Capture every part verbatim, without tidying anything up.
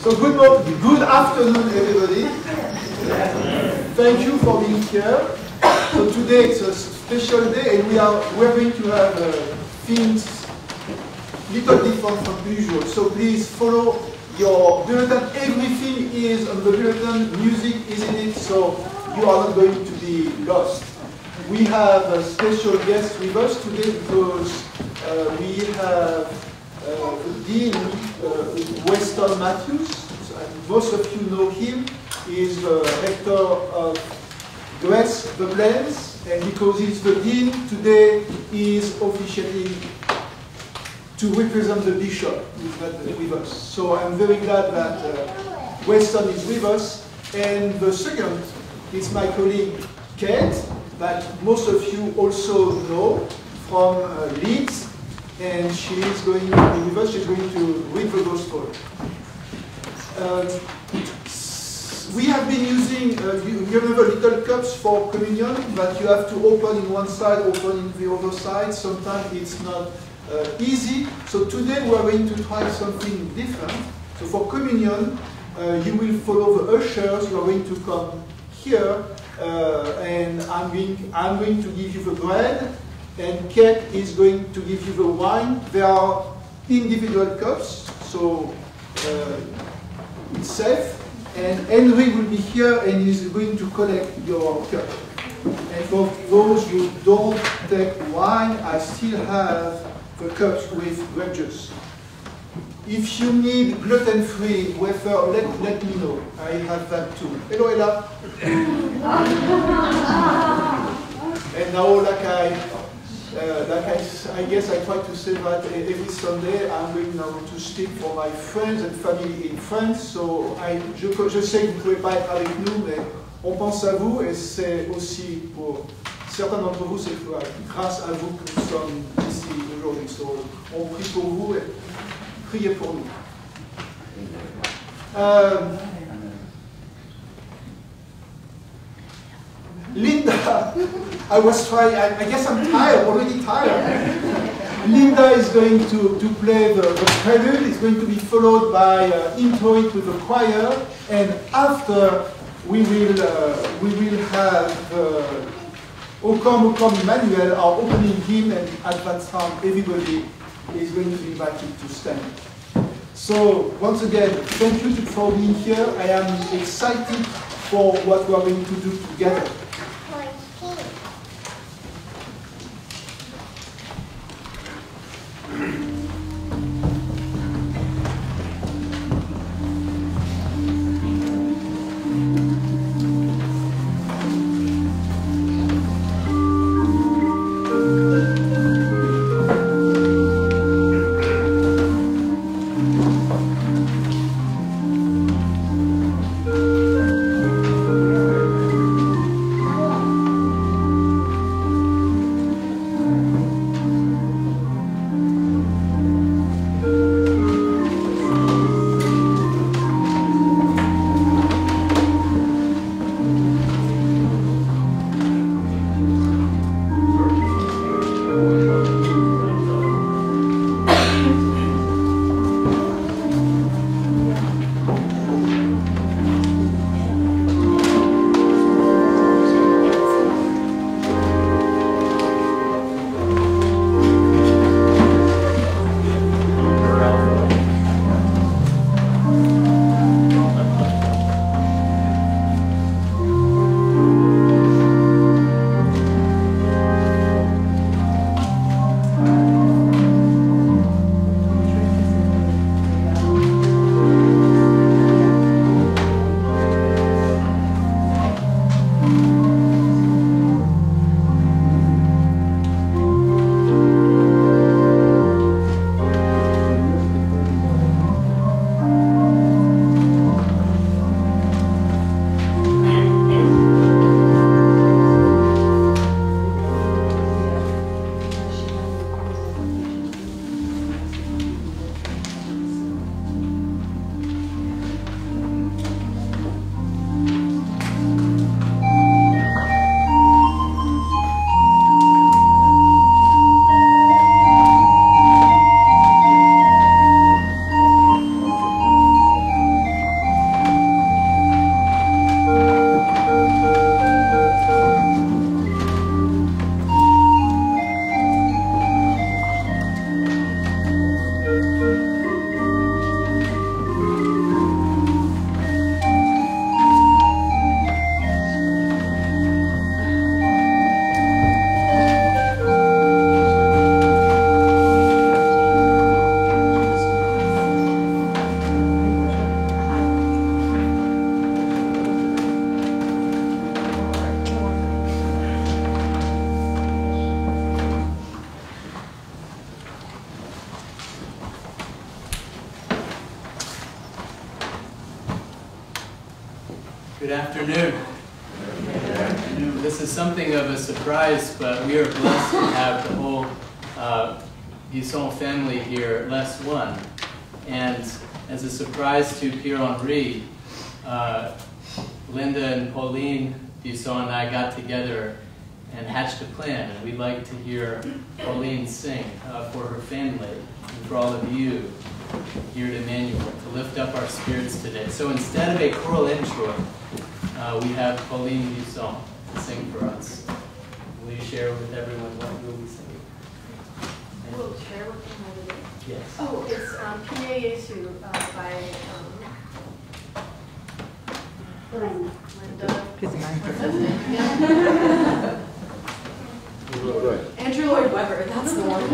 So good morning, good afternoon, everybody. Thank you for being here. So today it's a special day, and we are we're going to have uh, things little different from usual. So please follow your bulletin. Everything is on the bulletin. Music is in it, so you are not going to be lost. We have a special guest with us today because uh, we have uh, the Dean uh, Weston Matthews. So, and most of you know him. He is the rector of Grace the Plains, and because he's the Dean, today he is officially to represent the bishop who's not with us. So I'm very glad that uh, Weston is with us. And the second is my colleague Kate, that most of you also know from uh, Leeds, and she is going to be with us. She's going to read the gospel. Um, we have been using, uh, you, you remember little cups for communion that you have to open in one side, open in the other side. Sometimes it's not uh, easy. So today we are going to try something different. So for communion, uh, you will follow the ushers. You are going to come here. Uh, and I'm going, I'm going to give you the bread, and Kate is going to give you the wine. There are individual cups, so uh, it's safe. And Henry will be here, and he's going to collect your cup. And for those who don't take wine, I still have the cups with grape juice. If you need gluten-free wafer, let, let me know. I have that too. Hello, Ella. And now, like I, uh, like I, I guess I try to say that every Sunday, I'm going now to speak for my friends and family in France. So I, je, je sais que vous ne pouvez pas être avec nous, mais on pense à vous, et c'est aussi pour certains d'entre vous, c'est grâce à vous que nous sommes ici aujourd'hui. So, on prie pour vous. Et, priez pour nous. Um, Linda, I was trying, I, I guess I'm tired, already tired. Linda is going to, to play the, the prelude. It's going to be followed by uh, introit with the choir, and after we will, uh, we will have uh, O Come, O Come Emmanuel, our opening hymn, and at that time everybody is going to be invited to stand. So, once again, thank you for being here. I am excited for what we are going to do together. Good afternoon. This is something of a surprise, but we are blessed to have the whole uh, Bisson family here, less one. And as a surprise to Pierre-Henri, uh, Linda and Pauline Bisson and I got together and hatched a plan, and we'd like to hear Pauline sing uh, for her family and for all of you here at Emmanuel to lift up our spirits today. So instead of a choral intro, uh, we have Pauline Bisson to sing for us. Will you share with everyone what you will be singing? We'll share what we have. Yes. Oh, it's um, P A Yesu uh, by um, Linda. Linda. Andrew Lloyd Webber, that's the one.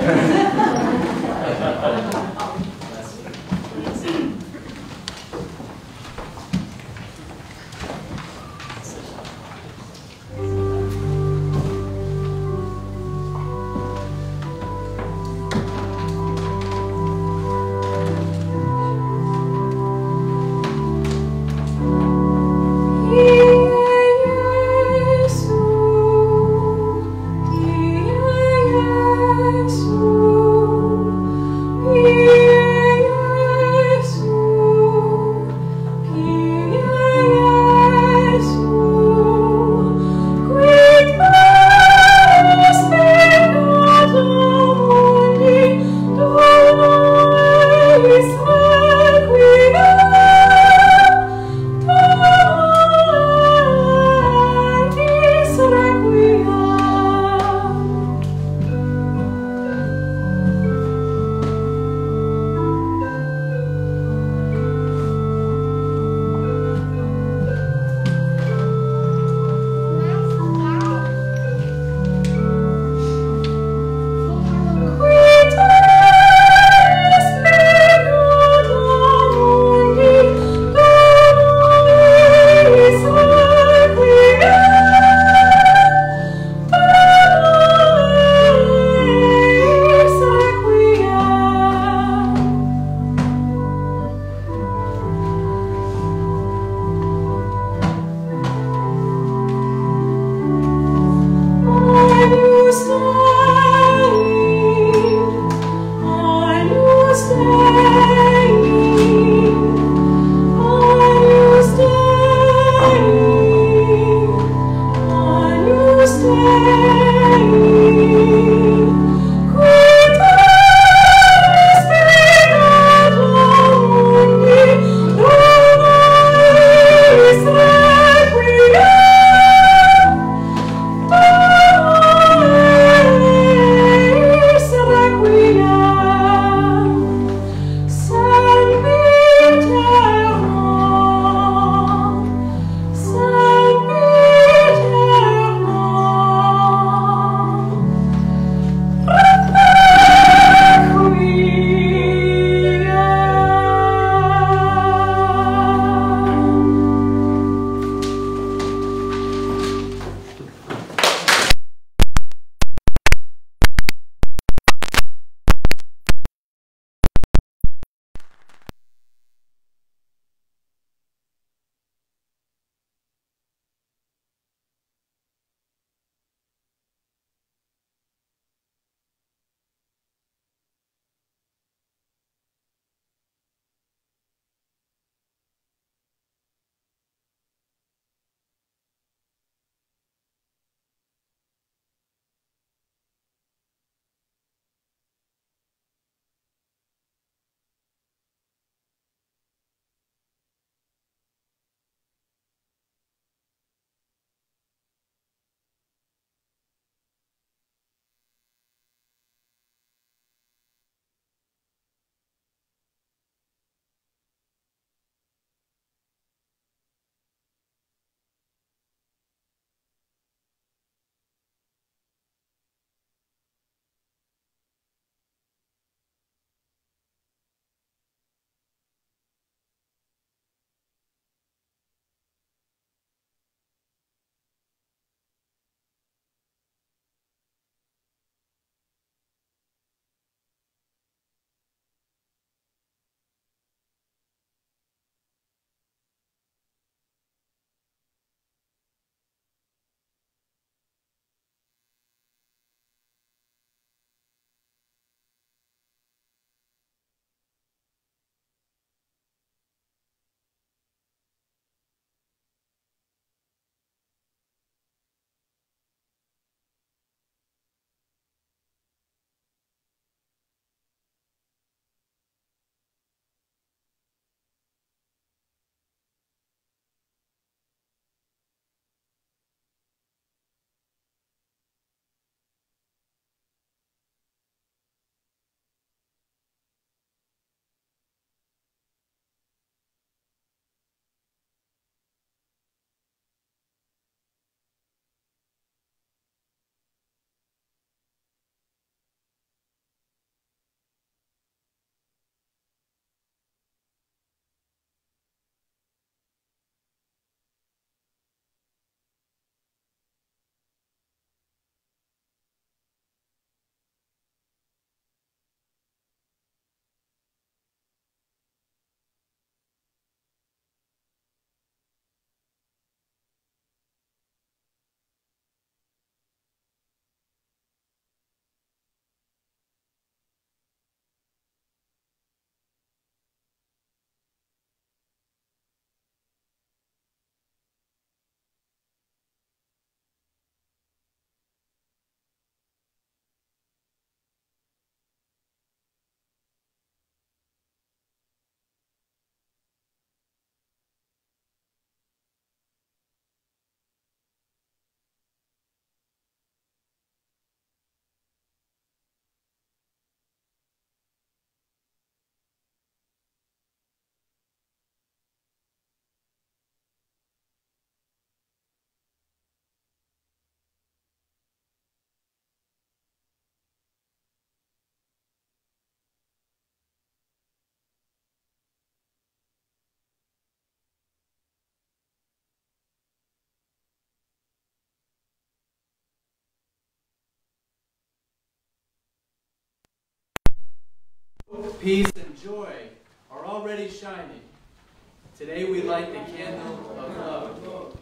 peace, and joy are already shining. Today we light the candle of love.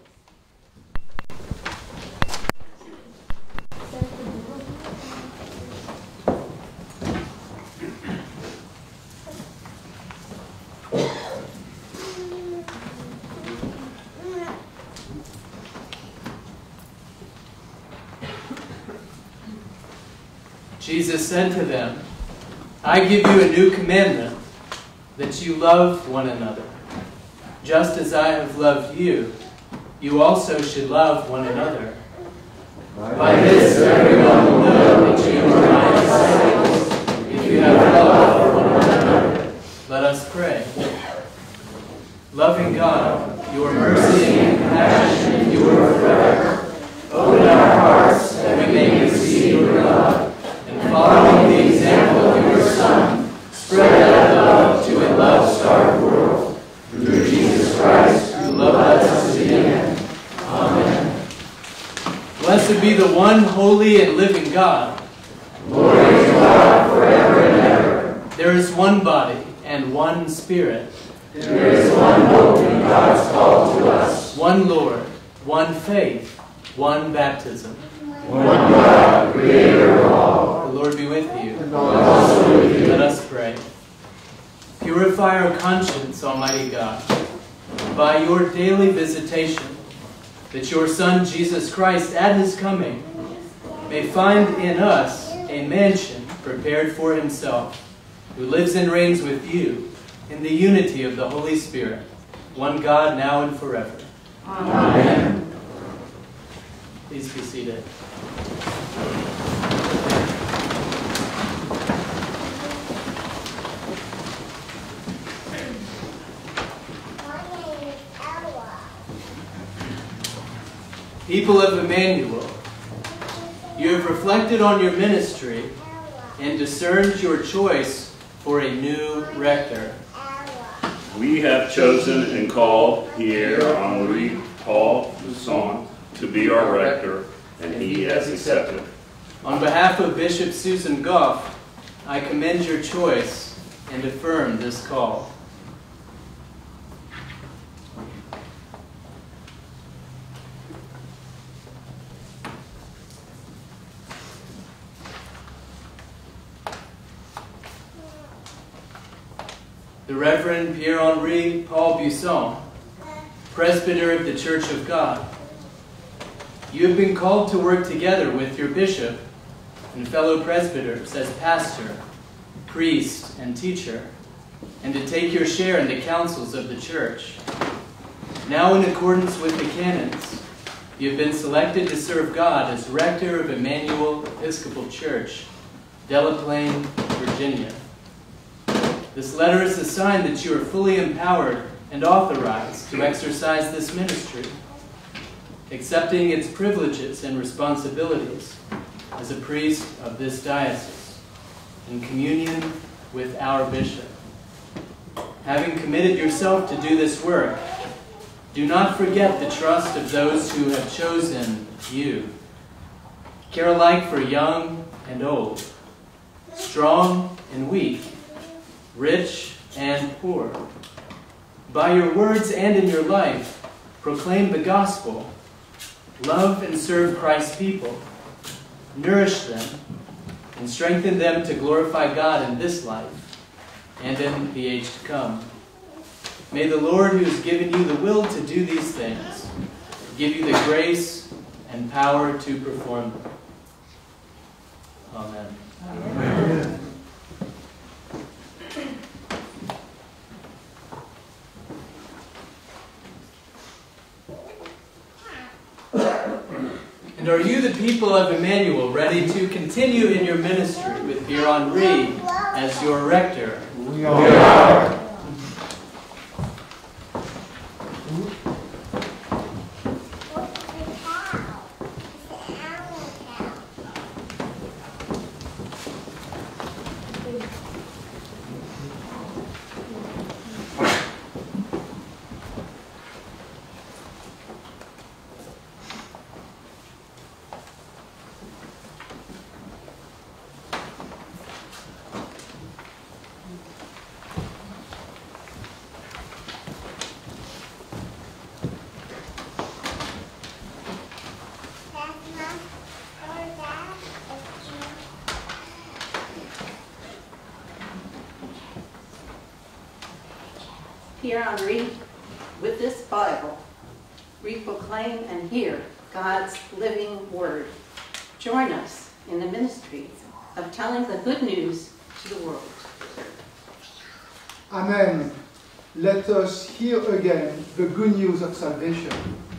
Jesus said to them, I give you a new commandment, that you love one another. Just as I have loved you, you also should love one another. By this everyone will know that you are my disciples, if you have love for one another. Let us pray. Loving God, your mercy and compassion endure forever. Open our hearts that we may receive your love, and following the example of your Son, spread that love to a love-starved world. Through Jesus Christ, who loved us to the end. Amen. Blessed be the one holy and living God. Glory to God forever and ever. There is one body and one Spirit. There is one hope in God's call to us. One Lord, one faith, one baptism. One God, Creator of all. The Lord be with you. And also with you. Let us pray. Purify our conscience, Almighty God, by your daily visitation, that your Son, Jesus Christ, at his coming, may find in us a mansion prepared for himself, who lives and reigns with you in the unity of the Holy Spirit, one God, now and forever. Amen. Amen. Please be seated. People of Emmanuel, you have reflected on your ministry and discerned your choice for a new rector. We have chosen and called Pierre-Henri Paul Busson to be our rector, and he has accepted. On behalf of Bishop Susan Goff, I commend your choice and affirm this call. The Reverend Pierre-Henri Paul Busson, presbyter of the Church of God. You have been called to work together with your bishop and fellow presbyters as pastor, priest, and teacher, and to take your share in the councils of the church. Now, in accordance with the canons, you have been selected to serve God as rector of Emmanuel Episcopal Church, Delaplane, Virginia. This letter is a sign that you are fully empowered and authorized to exercise this ministry, accepting its privileges and responsibilities as a priest of this diocese, in communion with our bishop. Having committed yourself to do this work, do not forget the trust of those who have chosen you. Care alike for young and old, strong and weak, rich and poor. By your words and in your life, proclaim the gospel. Love and serve Christ's people. Nourish them and strengthen them to glorify God in this life and in the age to come. May the Lord, who has given you the will to do these things, give you the grace and power to perform them. Amen. Amen. And are you, the people of Emmanuel, ready to continue in your ministry with Pierre-Henri as your rector? We are. Here on Read with this Bible, we proclaim and hear God's living word. Join us in the ministry of telling the good news to the world. Amen. Let us hear again the good news of salvation.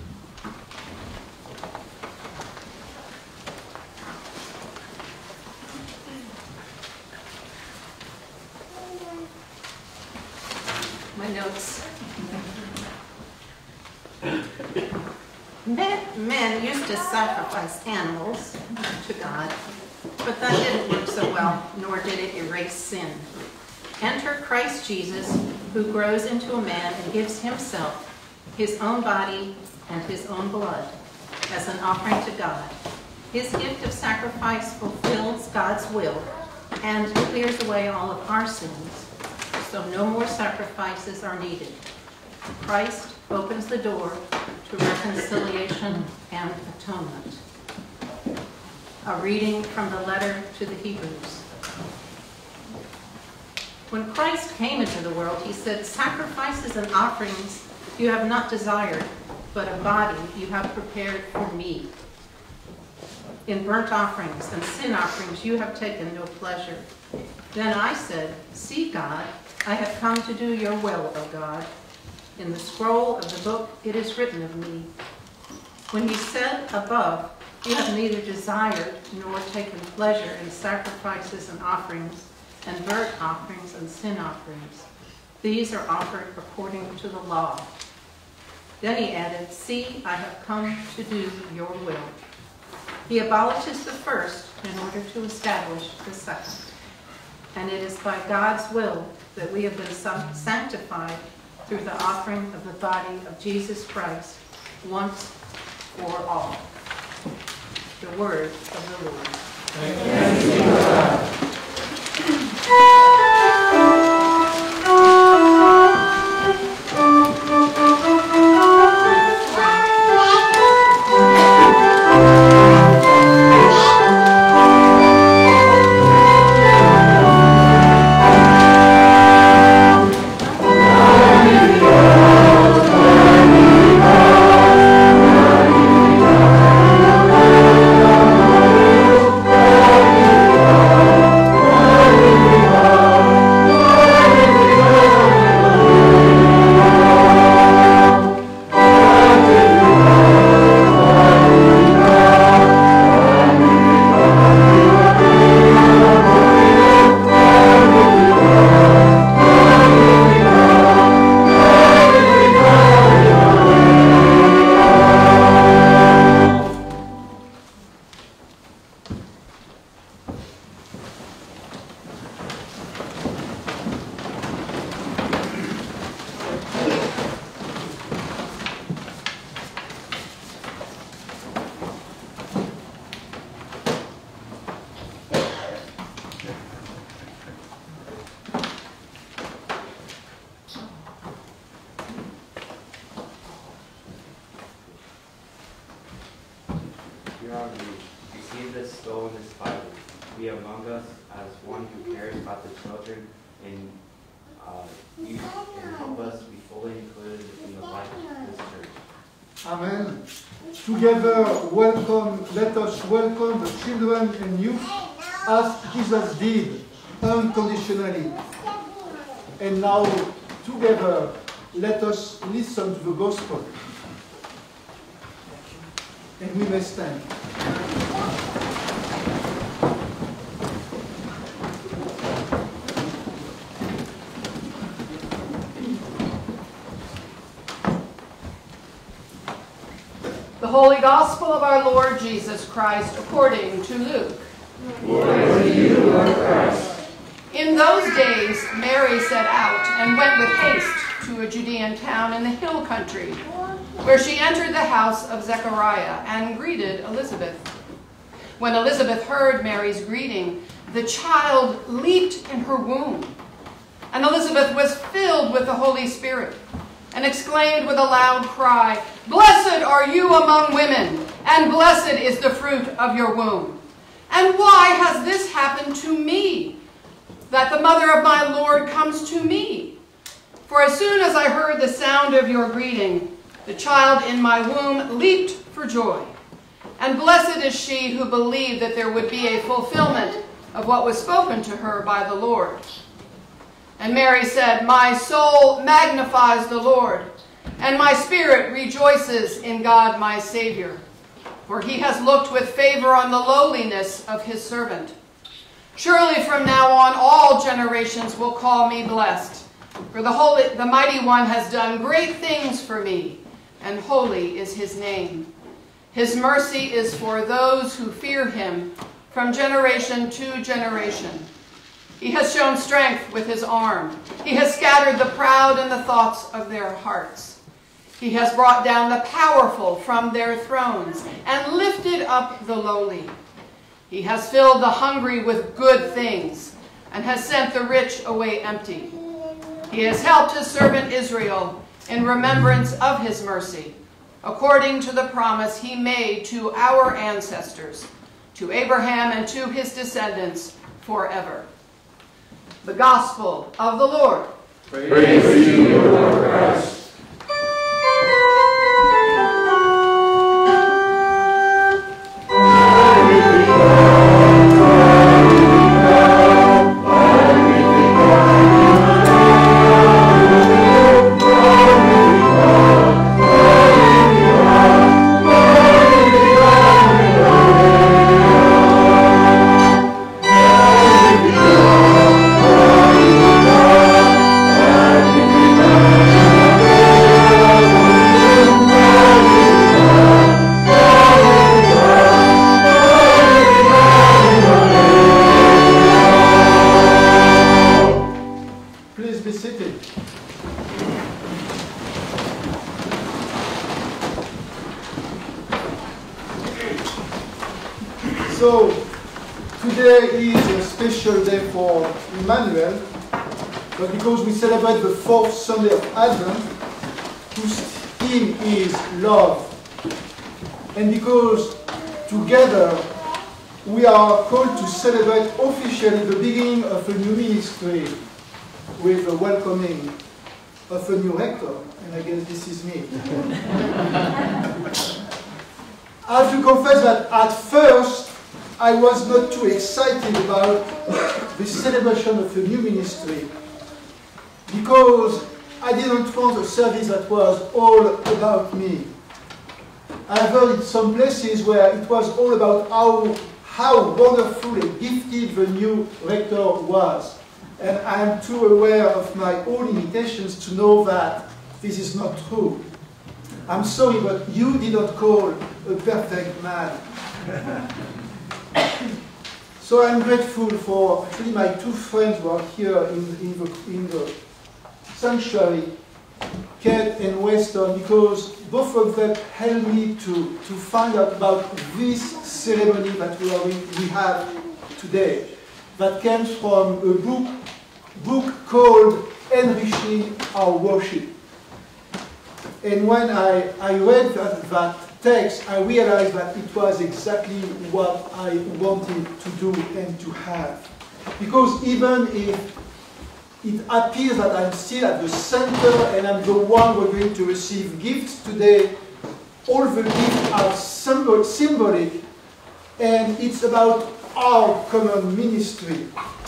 My notes. Men, men used to sacrifice animals to God, but that didn't work so well, nor did it erase sin. Enter Christ Jesus, who grows into a man and gives himself, his own body and his own blood, as an offering to God. His gift of sacrifice fulfills God's will and clears away all of our sins, so no more sacrifices are needed. Christ opens the door to reconciliation and atonement. A reading from the letter to the Hebrews. When Christ came into the world, he said, "Sacrifices and offerings you have not desired, but a body you have prepared for me. In burnt offerings and sin offerings you have taken no pleasure." Then I said, "See, God, I have come to do your will, O God. In the scroll of the book it is written of me." When he said above, "You have neither desired nor taken pleasure in sacrifices and offerings, and burnt offerings and sin offerings. These are offered according to the law." Then he added, "See, I have come to do your will." He abolishes the first in order to establish the second. And it is by God's will that we have been sanctified through the offering of the body of Jesus Christ once for all. The word of the Lord. Thanks be to God. Receive this scroll and this Bible. Be among us as one who cares about the children and uh, youth, and help us be fully included in the life of this church. Amen. Together, welcome, let us welcome the children and youth as Jesus did, unconditionally. And now, together, let us listen to the gospel. And we may stand. The Holy Gospel of our Lord Jesus Christ according to Luke. Glory to you, Lord Christ. In those days, Mary set out and went with haste to a Judean town in the hill country, where she entered the house of Zechariah and greeted Elizabeth. When Elizabeth heard Mary's greeting, the child leaped in her womb, and Elizabeth was filled with the Holy Spirit and exclaimed with a loud cry, "Blessed are you among women, and blessed is the fruit of your womb. And why has this happened to me, that the mother of my Lord comes to me? For For as soon as I heard the sound of your greeting, the child in my womb leaped for joy. And blessed is she who believed that there would be a fulfillment of what was spoken to her by the Lord. And Mary said, my soul magnifies the Lord, and my spirit rejoices in God my Savior, for he has looked with favor on the lowliness of his servant. Surely from now on all generations will call me blessed, for the, Holy, the Mighty One has done great things for me, and holy is his name. His mercy is for those who fear him from generation to generation. He has shown strength with his arm. He has scattered the proud in the thoughts of their hearts. He has brought down the powerful from their thrones and lifted up the lowly. He has filled the hungry with good things and has sent the rich away empty. He has helped his servant Israel in remembrance of his mercy, according to the promise he made to our ancestors, to Abraham and to his descendants forever. The Gospel of the Lord. Praise, Praise to you, Lord Christ. So, today is a special day for Emmanuel, but because we celebrate the fourth Sunday of Advent, whose theme is love, and because together we are called to celebrate officially the beginning of a new ministry with the welcoming of a new rector, and I guess this is me. I have to confess that at first I was not too excited about the celebration of a new ministry, because I didn't want a service that was all about me. I've heard in some places where it was all about how, how wonderful and gifted the new rector was. And I am too aware of my own limitations to know that this is not true. I'm sorry, but you did not call a perfect man. So I'm grateful for actually my two friends who are here in, in, the, in the sanctuary, Kate and Weston, because both of them helped me to, to find out about this ceremony that we, are, we have today, that comes from a book, book called Enriching Our Worship. And when I, I read that, that text, I realized that it was exactly what I wanted to do and to have. Because even if it appears that I'm still at the center and I'm the one who are going to receive gifts today, all the gifts are symbol symbolic, and it's about our common ministry.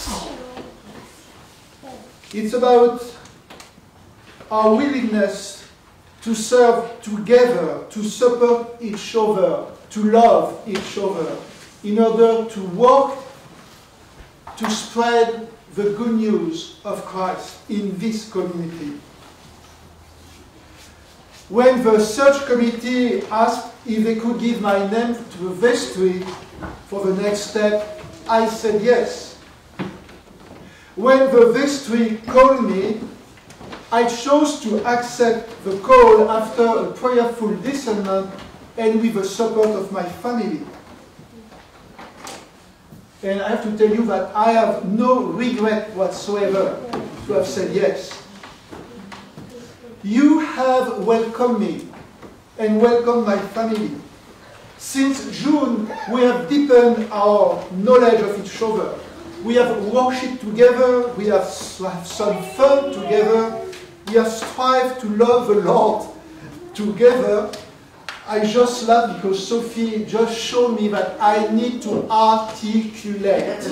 It's about our willingness to serve together, to support each other, to love each other, in order to work to spread the good news of Christ in this community. When the search committee asked if they could give my name to the vestry for the next step, I said yes. When the vestry called me, I chose to accept the call after a prayerful discernment and with the support of my family. And I have to tell you that I have no regret whatsoever to have said yes. You have welcomed me and welcomed my family. Since June, we have deepened our knowledge of each other. We have worshipped together, we have had some fun together, we have strived to love the Lord together. I just laugh because Sophie just showed me that I need to articulate.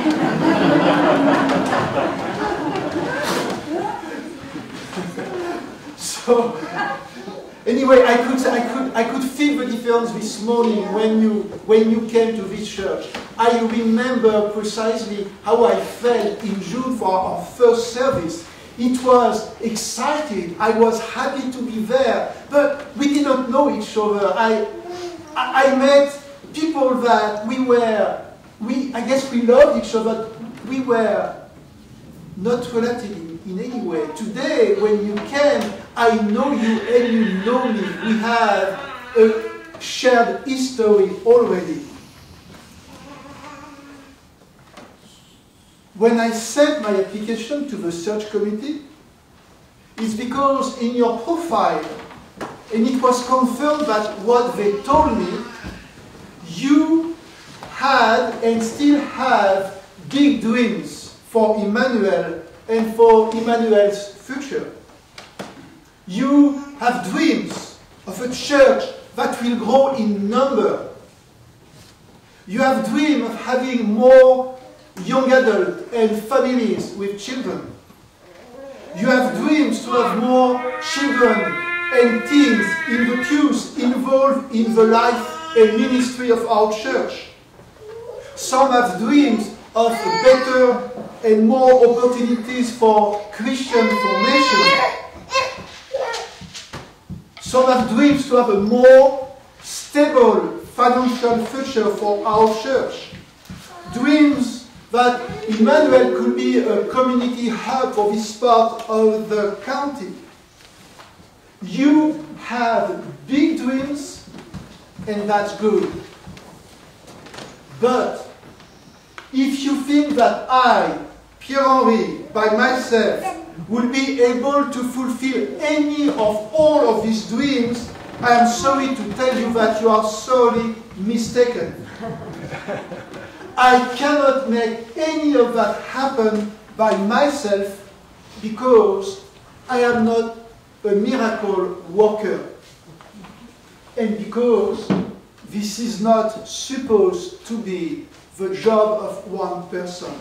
So, anyway, I could, I could, I could feel the difference this morning when you, when you came to this church. I remember precisely how I felt in June for our first service. It was exciting. I was happy to be there, but we did not know each other. I, I, I met people that we were, we, I guess we loved each other. We were not related in, in any way. Today, when you came, I know you and you know me. We have a shared history already. When I sent my application to the search committee, it's because in your profile, and it was confirmed that what they told me, you had and still have big dreams for Emmanuel and for Emmanuel's future. You have dreams of a church that will grow in number. You have dreams of having more young adults and families with children. You have dreams to have more children and teens in the pews involved in the life and ministry of our church. Some have dreams of better and more opportunities for Christian formation. Some have dreams to have a more stable financial future for our church. Dreams that Emmanuel could be a community hub for this part of the county. You have big dreams, and that's good. But if you think that I, Pierre-Henri, by myself, will be able to fulfill any of all of these dreams, I am sorry to tell you that you are sorely mistaken. I cannot make any of that happen by myself because I am not a miracle worker. And because this is not supposed to be the job of one person.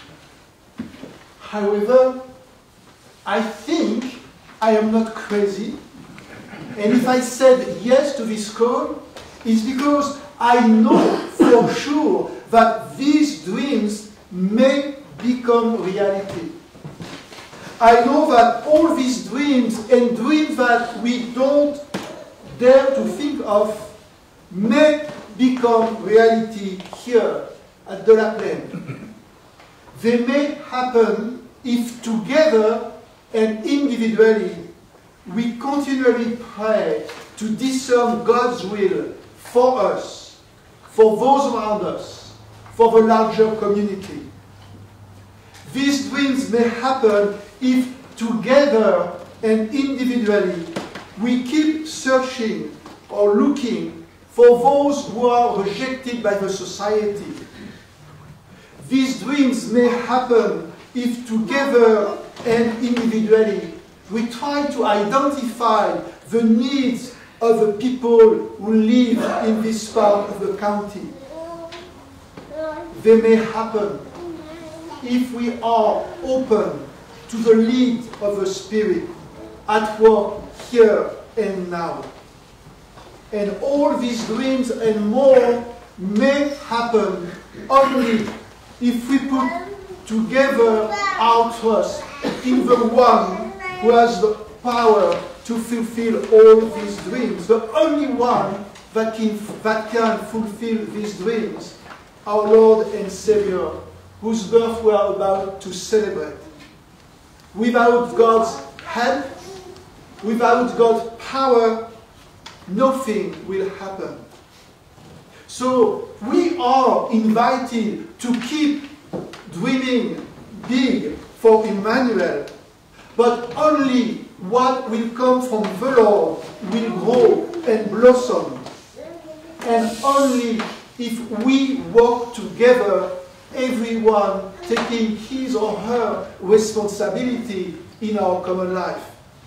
However, I think I am not crazy. And if I said yes to this call, it's because I know for sure that these dreams may become reality. I know that all these dreams and dreams that we don't dare to think of may become reality here at De La Plaine. They may happen if together and individually we continually pray to discern God's will for us, for those around us, for the larger community. These dreams may happen if together and individually we keep searching or looking for those who are rejected by the society. These dreams may happen if together and individually we try to identify the needs of the people who live in this part of the county. They may happen if we are open to the lead of the Spirit at work here and now. And all these dreams and more may happen only if we put together our trust in the one who has the power to fulfill all these dreams, the only one that can, that can fulfill these dreams, our Lord and Savior, whose birth we are about to celebrate. Without God's help, without God's power, nothing will happen. So we are invited to keep dreaming big for Emmanuel, but only what will come from the Lord will grow and blossom. And only if we work together, everyone taking his or her responsibility in our common life.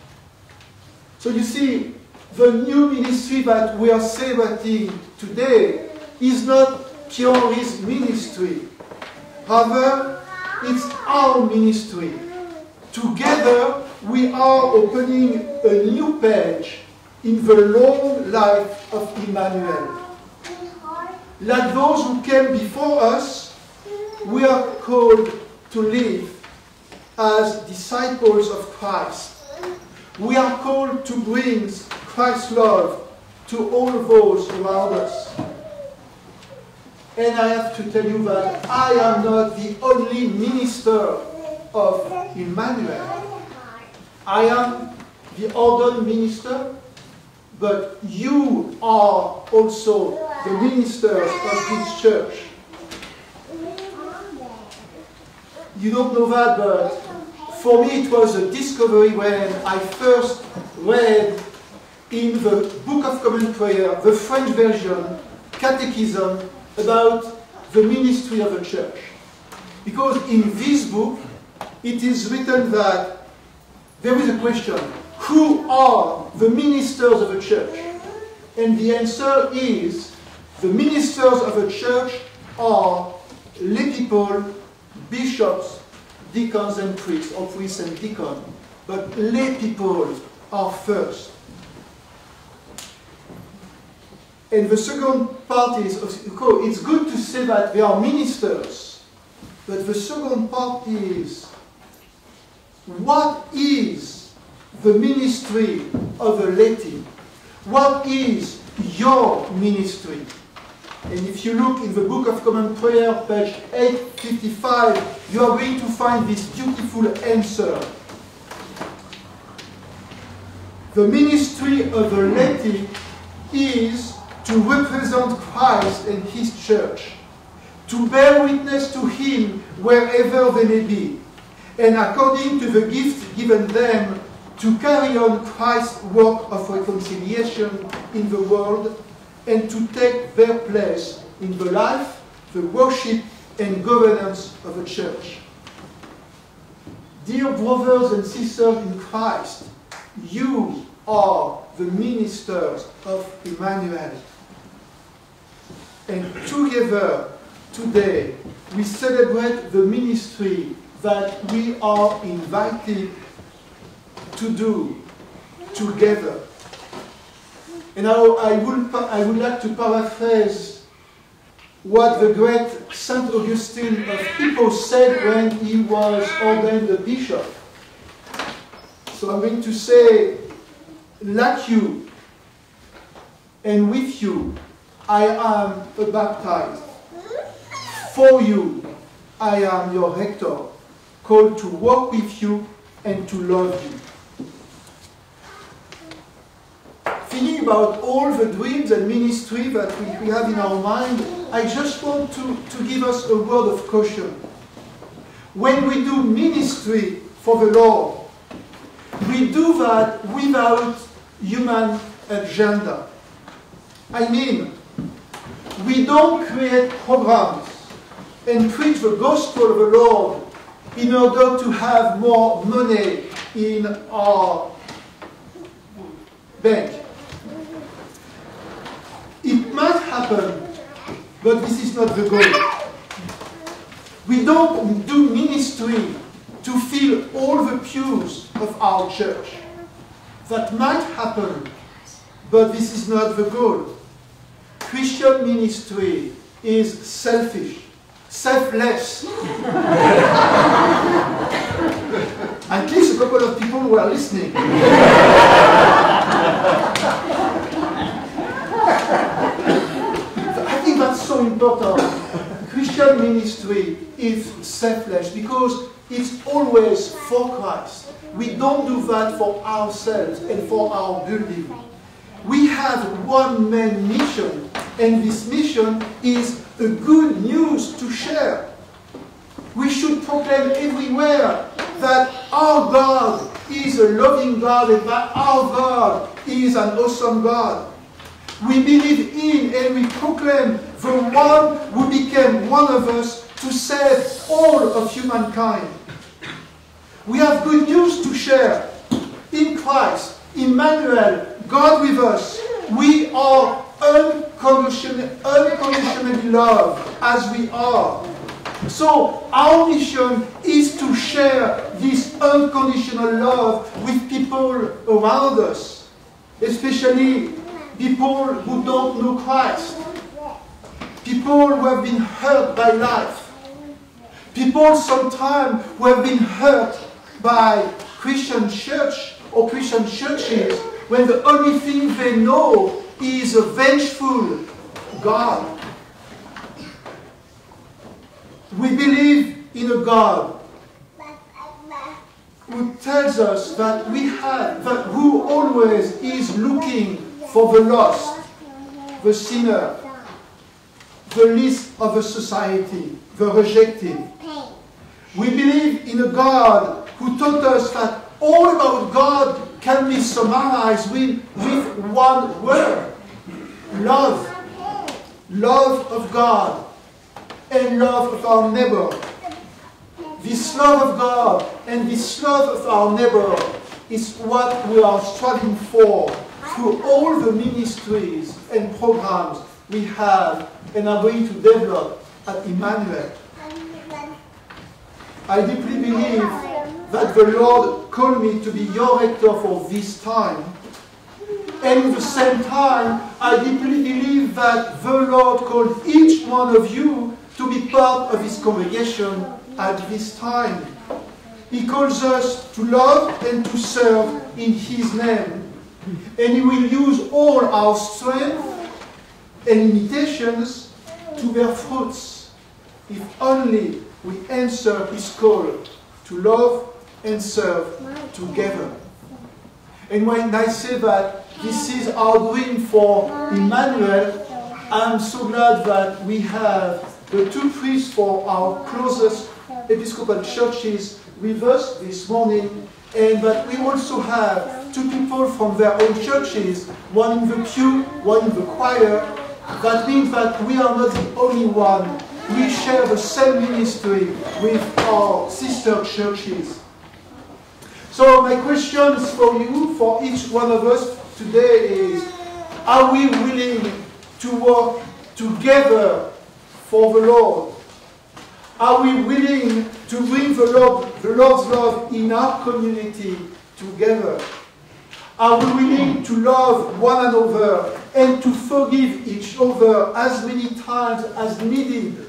So you see, the new ministry that we are celebrating today is not Pierre-Henri's ministry. Rather, it's our ministry. Together, we are opening a new page in the long life of Emmanuel. Like those who came before us, we are called to live as disciples of Christ. We are called to bring Christ's love to all those around us. And I have to tell you that I am not the only minister of Emmanuel. I am the ordained minister, but you are also the ministers of this church. You don't know that, but for me it was a discovery when I first read in the Book of Common Prayer, the French version, Catechism, about the ministry of the church. Because in this book, it is written that there is a question, who are the ministers of the church? And the answer is, the ministers of the church are lay people, bishops, deacons and priests, or priests and deacons. But lay people are first. And the second part is, it's good to say that they are ministers, but the second part is, what is the ministry of the laity? What is your ministry? And if you look in the Book of Common Prayer, page eight fifty-five, you are going to find this beautiful answer. The ministry of the laity is to represent Christ and His church, to bear witness to Him wherever they may be, and according to the gift given them, to carry on Christ's work of reconciliation in the world, and to take their place in the life, the worship, and governance of the church. Dear brothers and sisters in Christ, you are the ministers of Emmanuel. And together, today, we celebrate the ministry that we are invited to do together. And now I would, I would like to paraphrase what the great Saint Augustine of Hippo said when he was ordained a bishop. So I'm going to say, like you and with you, I am a baptized. For you, I am your rector, called to walk with you and to love you. Thinking about all the dreams and ministry that we, we have in our mind, I just want to, to give us a word of caution. When we do ministry for the Lord, we do that without human agenda. I mean, we don't create programs and preach the gospel of the Lord in order to have more money in our bank. It might happen, but this is not the goal. We don't do ministry to fill all the pews of our church. That might happen, but this is not the goal. Christian ministry is selfish, selfless. At least a couple of people who are listening. I think that's so important. Christian ministry is selfless because it's always for Christ. We don't do that for ourselves and for our building. We have one main mission, and this mission is the good news to share. We should proclaim everywhere that our God is a loving God and that our God is an awesome God. We believe in and we proclaim the one who became one of us to save all of humankind. We have good news to share in Christ, in Emmanuel, God with us. We are unconditionally, unconditionally loved as we are. So our mission is to share this unconditional love with people around us, especially people who don't know Christ, people who have been hurt by life, people sometimes who have been hurt by Christian church or Christian churches when the only thing they know is a vengeful God. We believe in a God who tells us that we have, that who always is looking for the lost, the sinner, the least of the society, the rejected. We believe in a God who taught us that all about God can be summarized with, with one word: love. Love of God and love of our neighbor. This love of God and this love of our neighbor is what we are striving for through all the ministries and programs we have and are going to develop at Emmanuel. I deeply believe that the Lord called me to be your rector for this time. And at the same time, I deeply believe that the Lord called each one of you to be part of His congregation at this time. He calls us to love and to serve in His name. And He will use all our strength and limitations to bear fruits, if only we answer His call to love and serve together. And when I say that this is our doing for Emmanuel, I'm so glad that we have the two priests for our closest Episcopal churches with us this morning, and that we also have two people from their own churches, one in the pew, one in the choir. That means that we are not the only one. We share the same ministry with our sister churches. So my questions for you, for each one of us today is, are we willing to work together for the Lord? Are we willing to bring the, Lord, the Lord's love in our community together? Are we willing to love one another and to forgive each other as many times as needed?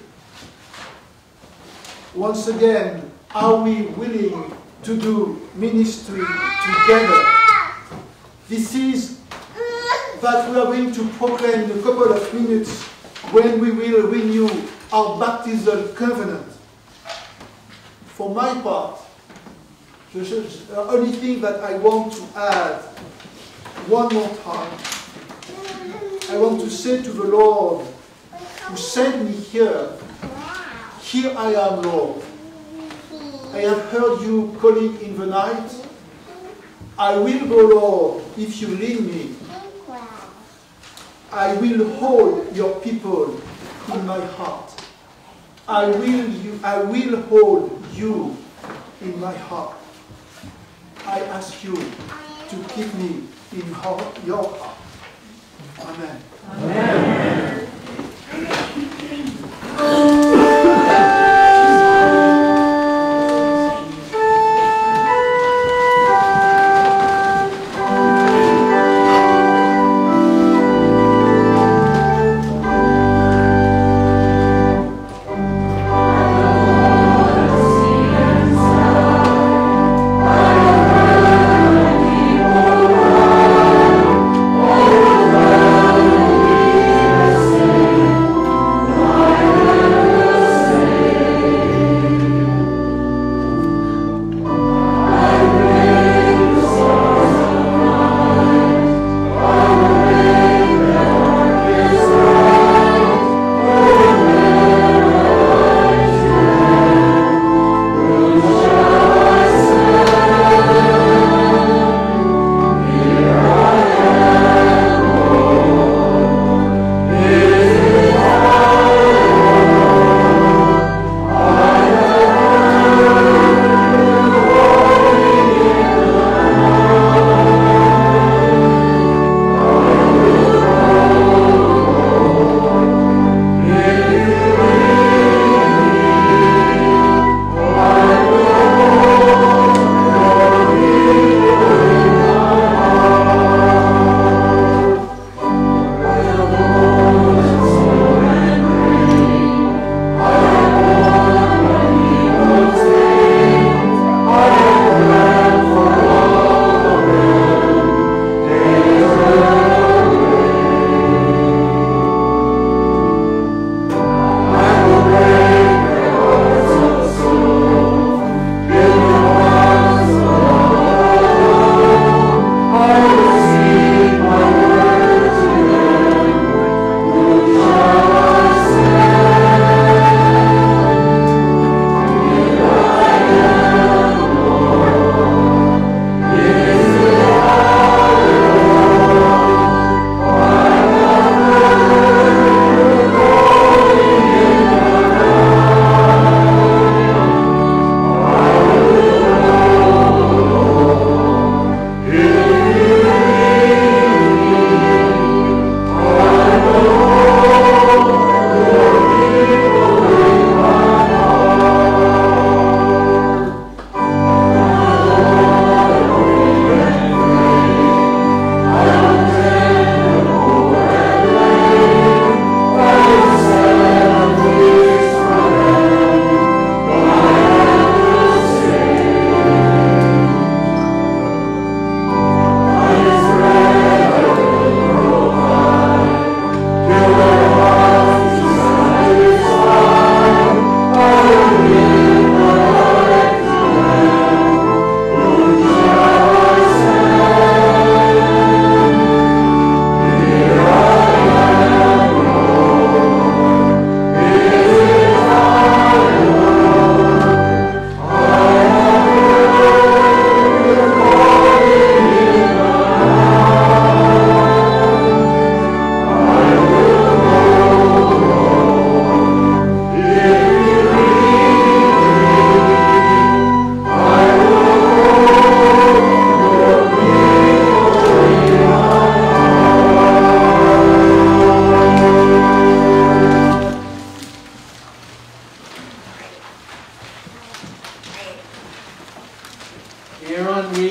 Once again, are we willing to do ministry together? This is that we are going to proclaim in a couple of minutes when we will renew our baptismal covenant. For my part, the only thing that I want to add one more time, I want to say to the Lord who sent me here, here I am, Lord. I have heard you calling in the night. I will go, Lord, if you lead me. I will hold your people in my heart. I will, you, I will hold you in my heart. I ask you to keep me in heart, your heart. Amen. Amen. Amen.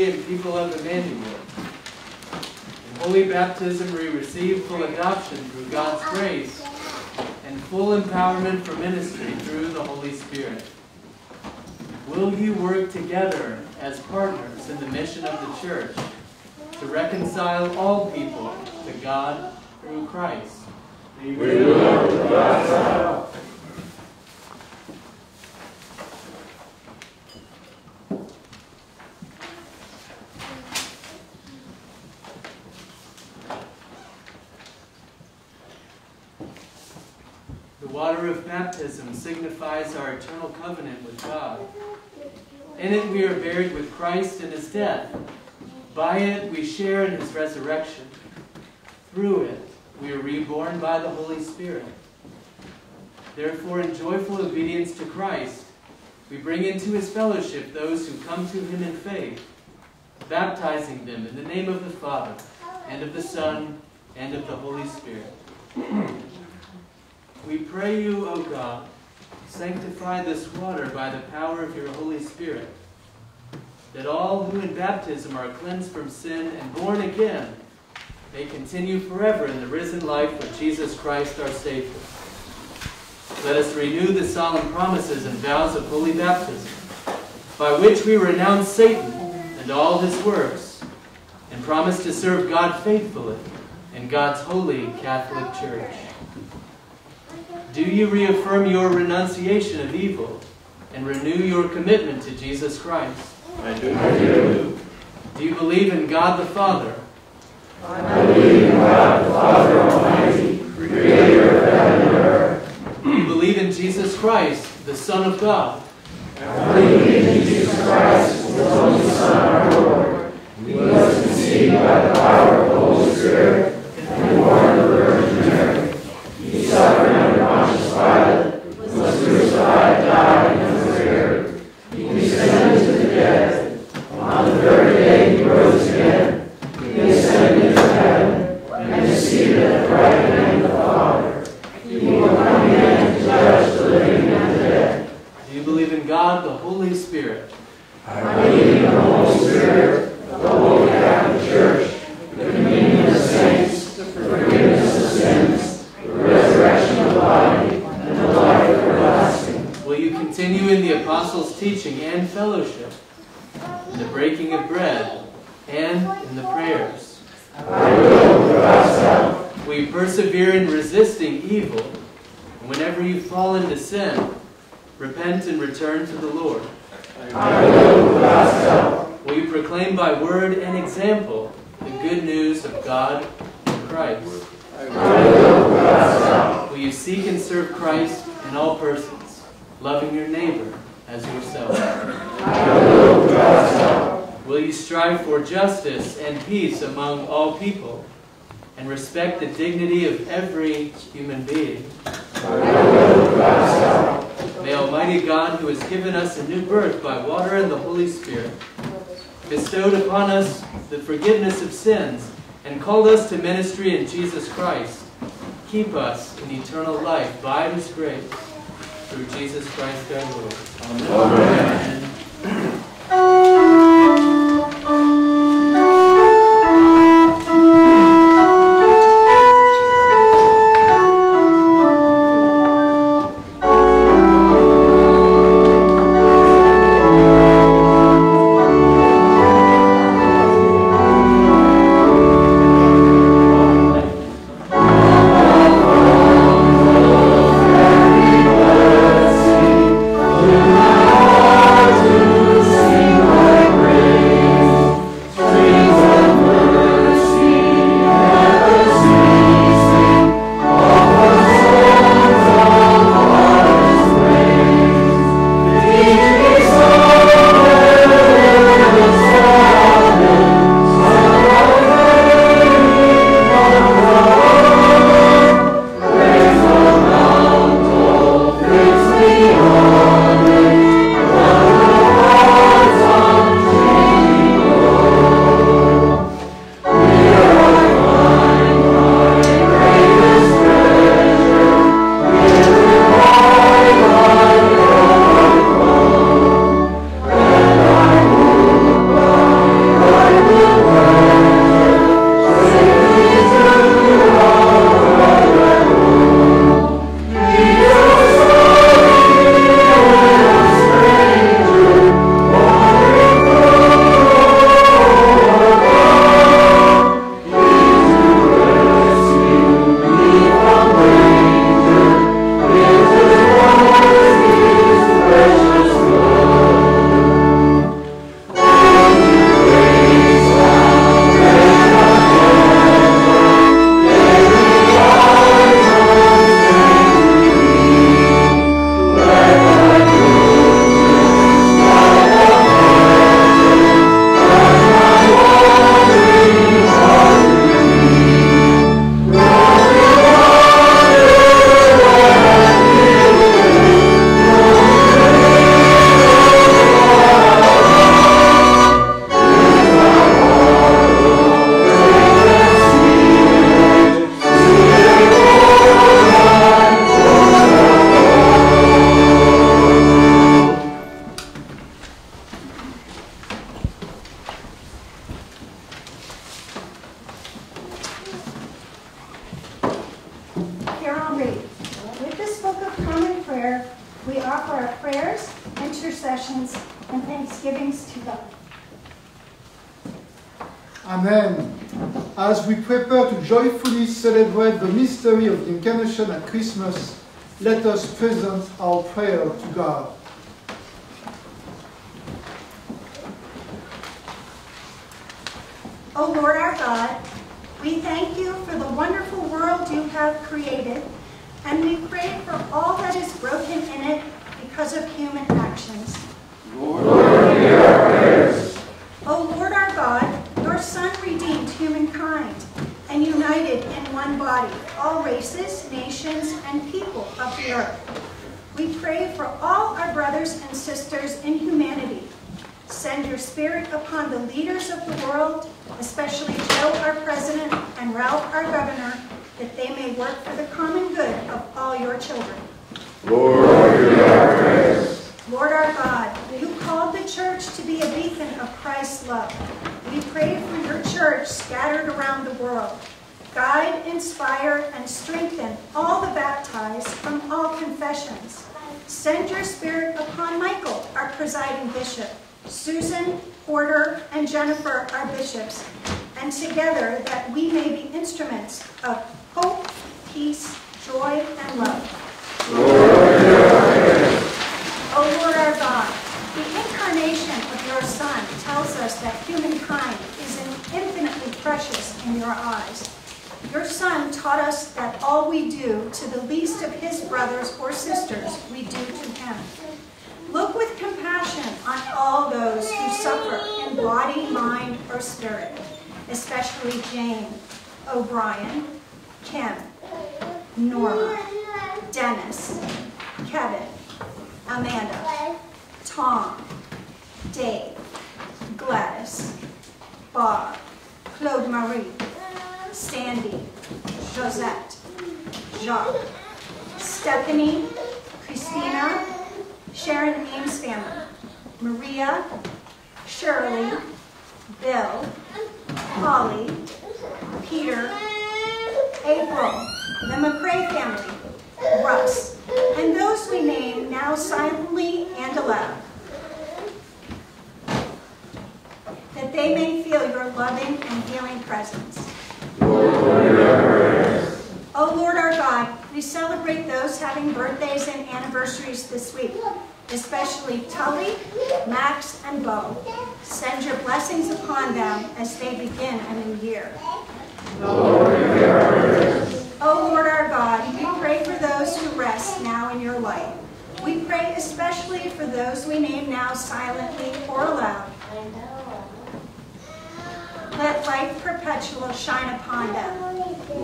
holy and people of Emmanuel. In holy baptism we receive full adoption through God's grace and full empowerment for ministry through the Holy Spirit. Will you work together as partners in the mission of the church to reconcile all people to God through Christ? We will with God's help. The water of baptism signifies our eternal covenant with God. In it we are buried with Christ in his death. By it we share in his resurrection. Through it we are reborn by the Holy Spirit. Therefore, in joyful obedience to Christ, we bring into his fellowship those who come to him in faith, baptizing them in the name of the Father, and of the Son, and of the Holy Spirit. We pray you, O God, sanctify this water by the power of your Holy Spirit, that all who in baptism are cleansed from sin and born again may continue forever in the risen life of Jesus Christ our Savior. Let us renew the solemn promises and vows of holy baptism, by which we renounce Satan and all his works, and promise to serve God faithfully in God's holy Catholic Church. Do you reaffirm your renunciation of evil and renew your commitment to Jesus Christ? I do. I do. Do you believe in God the Father? I believe in God the Father Almighty, creator of heaven and earth. Do you believe in Jesus Christ, the Son of God? I believe in Jesus Christ, his only Son, our Lord. He was conceived by the power of the Holy Spirit and born of the Virgin Mary. He suffered under Pontius Pilate, was crucified, died, and was buried. He descended to the dead. On the third day he rose again. He ascended into heaven and is seated at the right hand of the Father. He will come again to judge the living and the dead. Do you believe in God, the Holy Spirit? I believe in the Holy Spirit, the Holy Catholic Church, the communion of saints, the forgiveness of sins, the resurrection of the body, and the life everlasting. Will you continue in the apostles' teaching and fellowship, in the breaking of bread, and in the prayers? I will with God's help. Will you persevere in resisting evil, and whenever you fall into sin, repent and return to the Lord? I will with God's help. Will you proclaim by word and example the good news of God and Christ? I will with God's help. Will you seek and serve Christ in all persons, loving your neighbor as yourself? I will with God's help. Will you strive for justice and peace among all people, and respect the dignity of every human being? I will with God's help. May Almighty God, who has given us a new birth by water and the Holy Spirit, bestowed upon us the forgiveness of sins, and called us to ministry in Jesus Christ, keep us in eternal life by his grace, through Jesus Christ our Lord. Amen. Amen. To Pierre-Henri. With this Book of Common Prayer, we offer our prayers, intercessions, and thanksgivings to God. Amen. As we prepare to joyfully celebrate the mystery of the Incarnation at Christmas, let us present our prayer to God. O Lord our God, we thank you for the wonderful world you have created, and we pray for all that is broken in it because of human actions. Lord, hear our prayers. O Lord our God, your Son redeemed humankind and united in one body all races, nations, and people of the earth. We pray for all our brothers and sisters in humanity. Send your Spirit upon the leaders of the world, especially Joe, our President, and Ralph, our Governor, that they may work for the common good of all your children. Lord, hear our prayers. Lord our God, you called the church to be a beacon of Christ's love. We pray for your church scattered around the world. Guide, inspire, and strengthen all the baptized from all confessions. Send your Spirit upon Michael, our presiding bishop, Susan, Porter, and Jennifer, our bishops, and together that we may be instruments of hope, peace, joy, and love. Lord, hear our prayers. O Lord our God, the incarnation of your Son tells us that humankind is infinitely precious in your eyes. Your Son taught us that all we do to the least of his brothers or sisters, we do to him. Look with compassion on all those who suffer in body, mind, or spirit, especially Jane, O'Brien, Kim, Norma, Dennis, Kevin, Amanda, Tom, Dave, Gladys, Bob, Claude Marie, Sandy, Josette, Jacques, Stephanie, Christina, Sharon Ames family, Maria, Shirley, Bill, Holly, Peter, April, the McCrae family, Russ, and those we name now silently and aloud, that they may feel your loving and healing presence. O Lord our God, we celebrate those having birthdays and anniversaries this week, especially Tully, Max, and Bo. Send your blessings upon them as they begin a new year. O Lord our God, we pray for those who rest now in your light. We pray especially for those we name now silently or aloud. Let light perpetual shine upon them.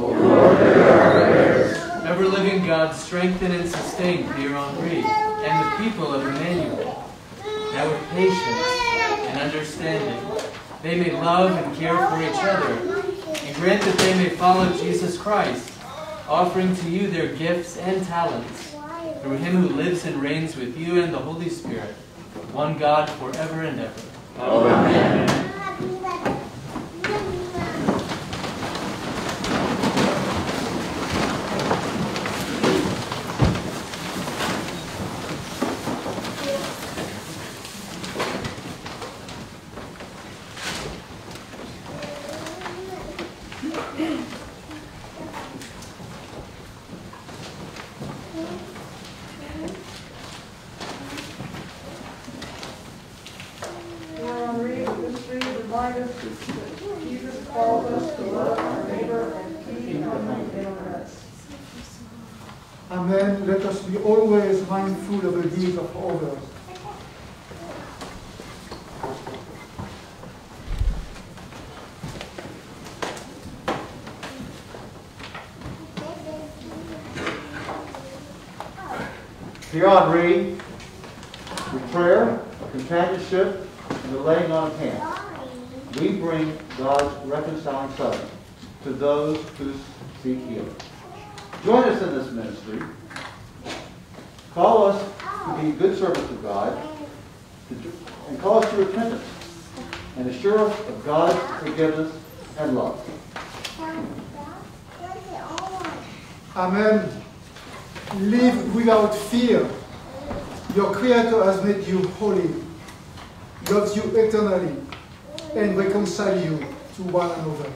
Ever-living God, strengthen and sustain Pierre-Henri and the people of Emmanuel, that with patience and understanding they may love and care for each other, and grant that they may follow Jesus Christ, offering to you their gifts and talents, through him who lives and reigns with you and the Holy Spirit, one God forever and ever. Amen. Amen. Amen. Let us be always mindful of the needs of others. Pierre-Henri, with prayer, companionship, and the laying on of hands, we bring God's reconciling suffering to those who seek healing. Join us in this ministry. Call us to be good servants of God, and call us to repentance, and assure us of God's forgiveness and love. Amen. Live without fear. Your Creator has made you holy, loves you eternally, and reconcile you to one another.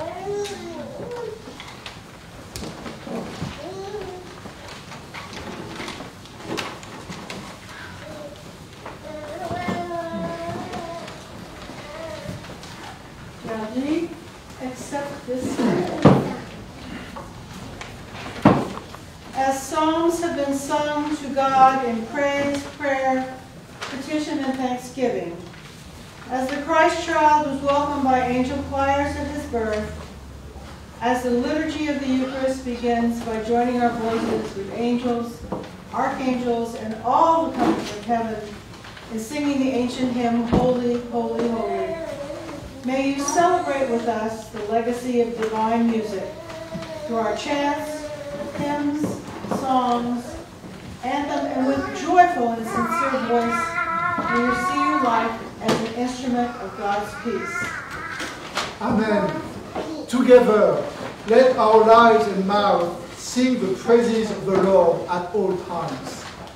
Daddy, accept this. As psalms have been sung to God in praise, prayer, petition, and thanksgiving, as the Christ child was welcomed by angel choirs at his birth, as the liturgy of the Eucharist begins by joining our voices with angels, archangels, and all the company of heaven in singing the ancient hymn, Holy, Holy, Holy, may you celebrate with us the legacy of divine music through our chants, hymns, songs, anthem, and with joyful and sincere voice, we receive life as an instrument of God's peace. Amen. Together, let our lives and mouth sing the praises of the Lord at all times.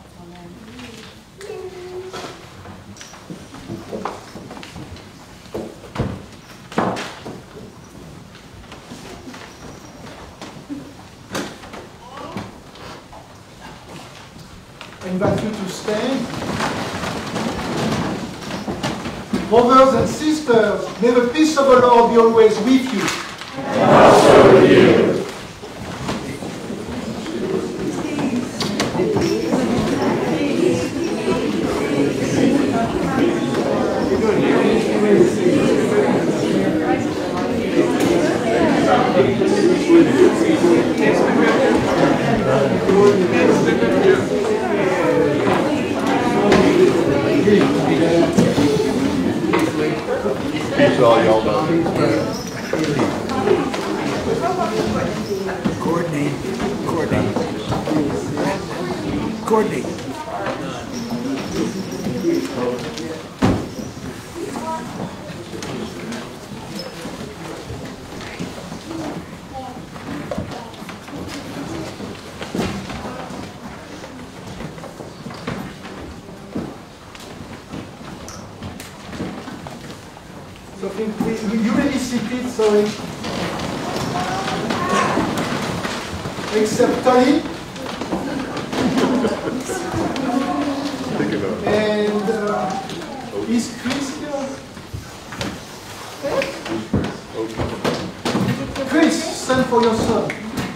I invite you to stand. Brothers and sisters, may the peace of the Lord be always with you. And also with you. That's all y'all know. Coordinate. Coordinate. Coordinate. So think we, you may be seated, sorry. Except Tony. And uh, is Chris here? Chris, stand for your son.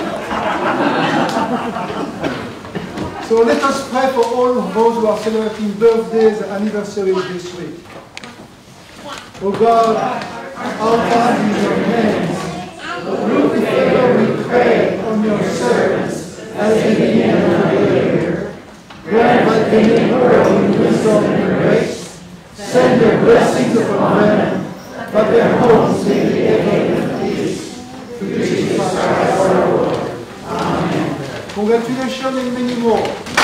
So let us pray for all of those who are celebrating birthdays and anniversaries this week. O God, our God is your hands. Look favor, we pray, on your servants as they begin another year. Grant that they may grow in wisdom and grace. Send your blessings upon them, that their homes may be echoed in peace. Through Jesus Christ our Lord. Amen. Congratulations and many more.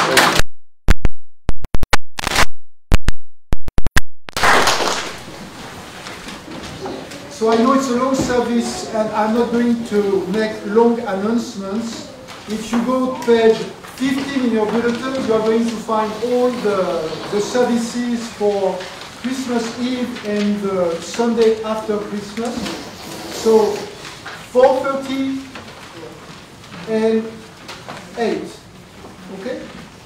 So I know it's a long service and I'm not going to make long announcements. If you go to page fifteen in your bulletin, you are going to find all the, the services for Christmas Eve and the Sunday after Christmas. So four thirty and eight. Okay?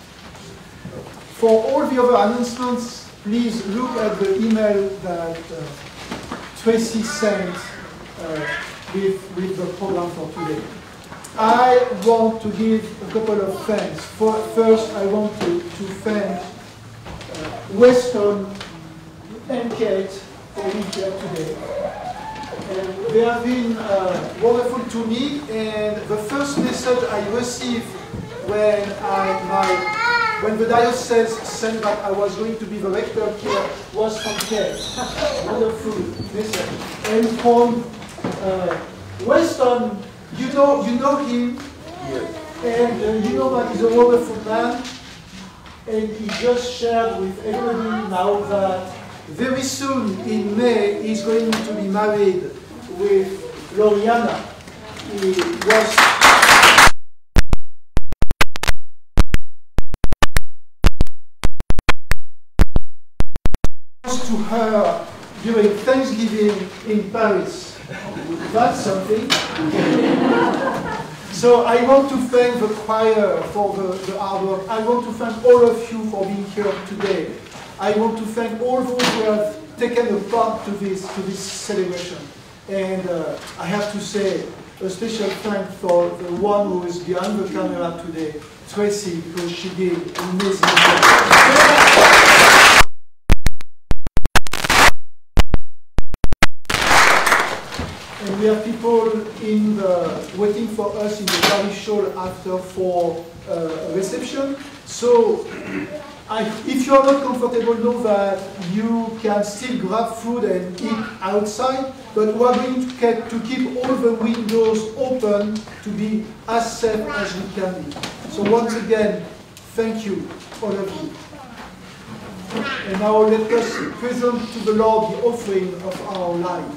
For all the other announcements, please look at the email that uh, Tracy sent uh, with, with the program for today. I want to give a couple of thanks. For, first, I want to, to thank uh, Weston and Kate for being here today. And they have been uh, wonderful to me, and the first message I received when, I, my, when the diocese said that I was going to be the rector here was from Kate. Wonderful message. And from uh, Weston, you know, you know him, yes. And uh, you know that he's a wonderful man, and he just shared with everybody now that very soon in May he's going to be married with Loriana. He was to her during Thanksgiving in Paris. That's something. So I want to thank the choir for the, the hard work. I want to thank all of you for being here today. I want to thank all those who have taken a part to this, to this celebration. And uh, I have to say a special thanks for the one who is behind the camera today, Tracy, because she did an amazing job. And we have people in the, waiting for us in the parish hall after for uh, a reception. So I, if you are not comfortable, know that you can still grab food and eat outside, but we are going to, get, to keep all the windows open to be as safe as we can be. So once again, thank you, all of you. And now let us present to the Lord the offering of our life.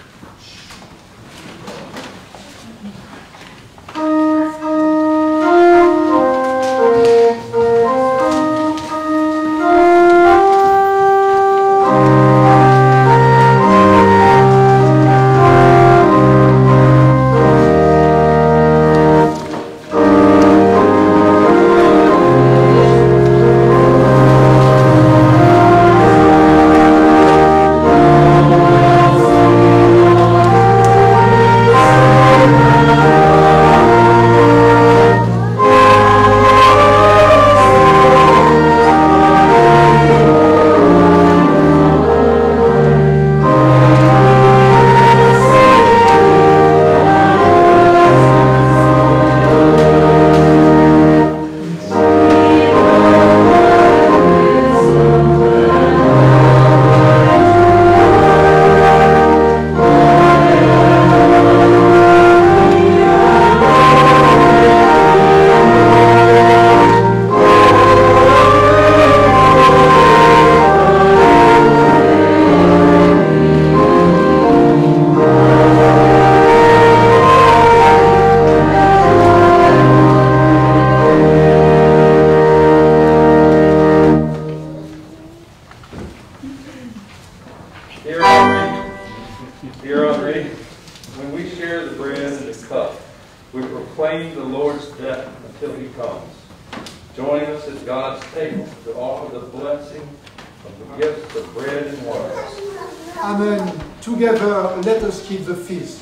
Amen. Together, let us keep the feast.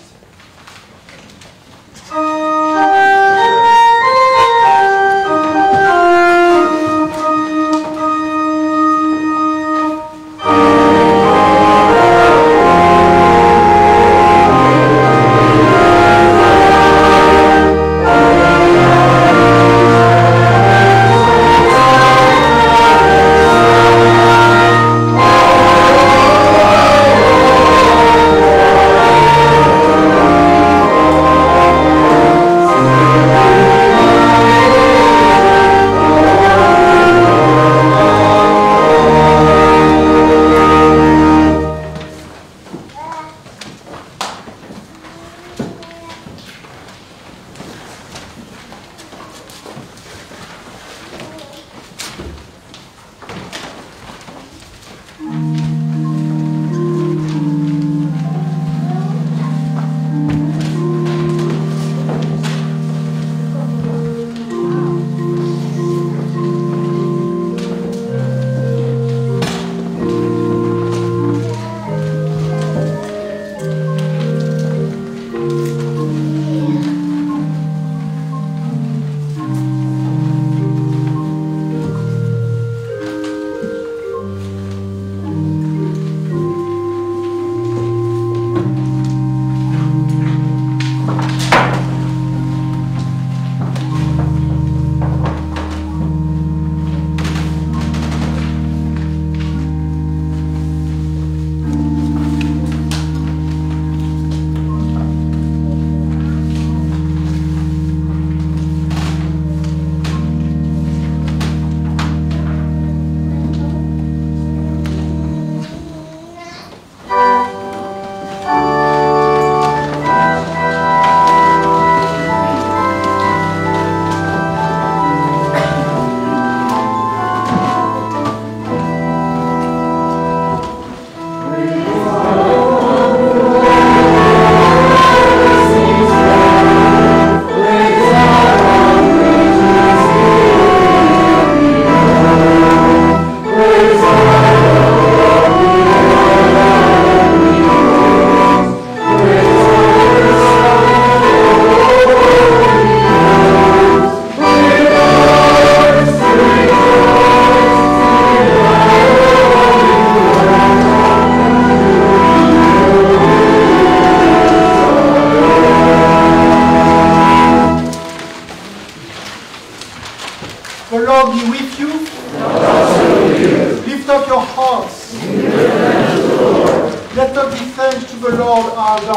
Oh,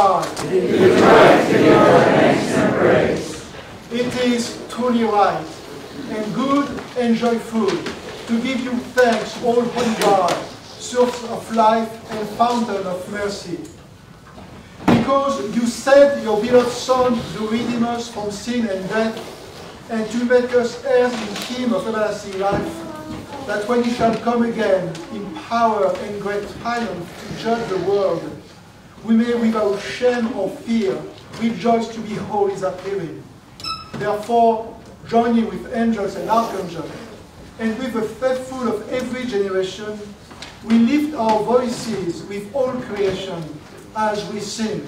God. It is right to give our thanks and praise. It is truly right and good and joyful to give you thanks, O holy God, source of life and fountain of mercy. Because you sent your beloved Son to redeem us from sin and death, and to make us heirs in Him of everlasting life, that when He shall come again in power and great triumph to judge the world, we may without shame or fear rejoice to behold His appearing. Therefore, joining with angels and archangels, and with the faithful of every generation, we lift our voices with all creation as we sing.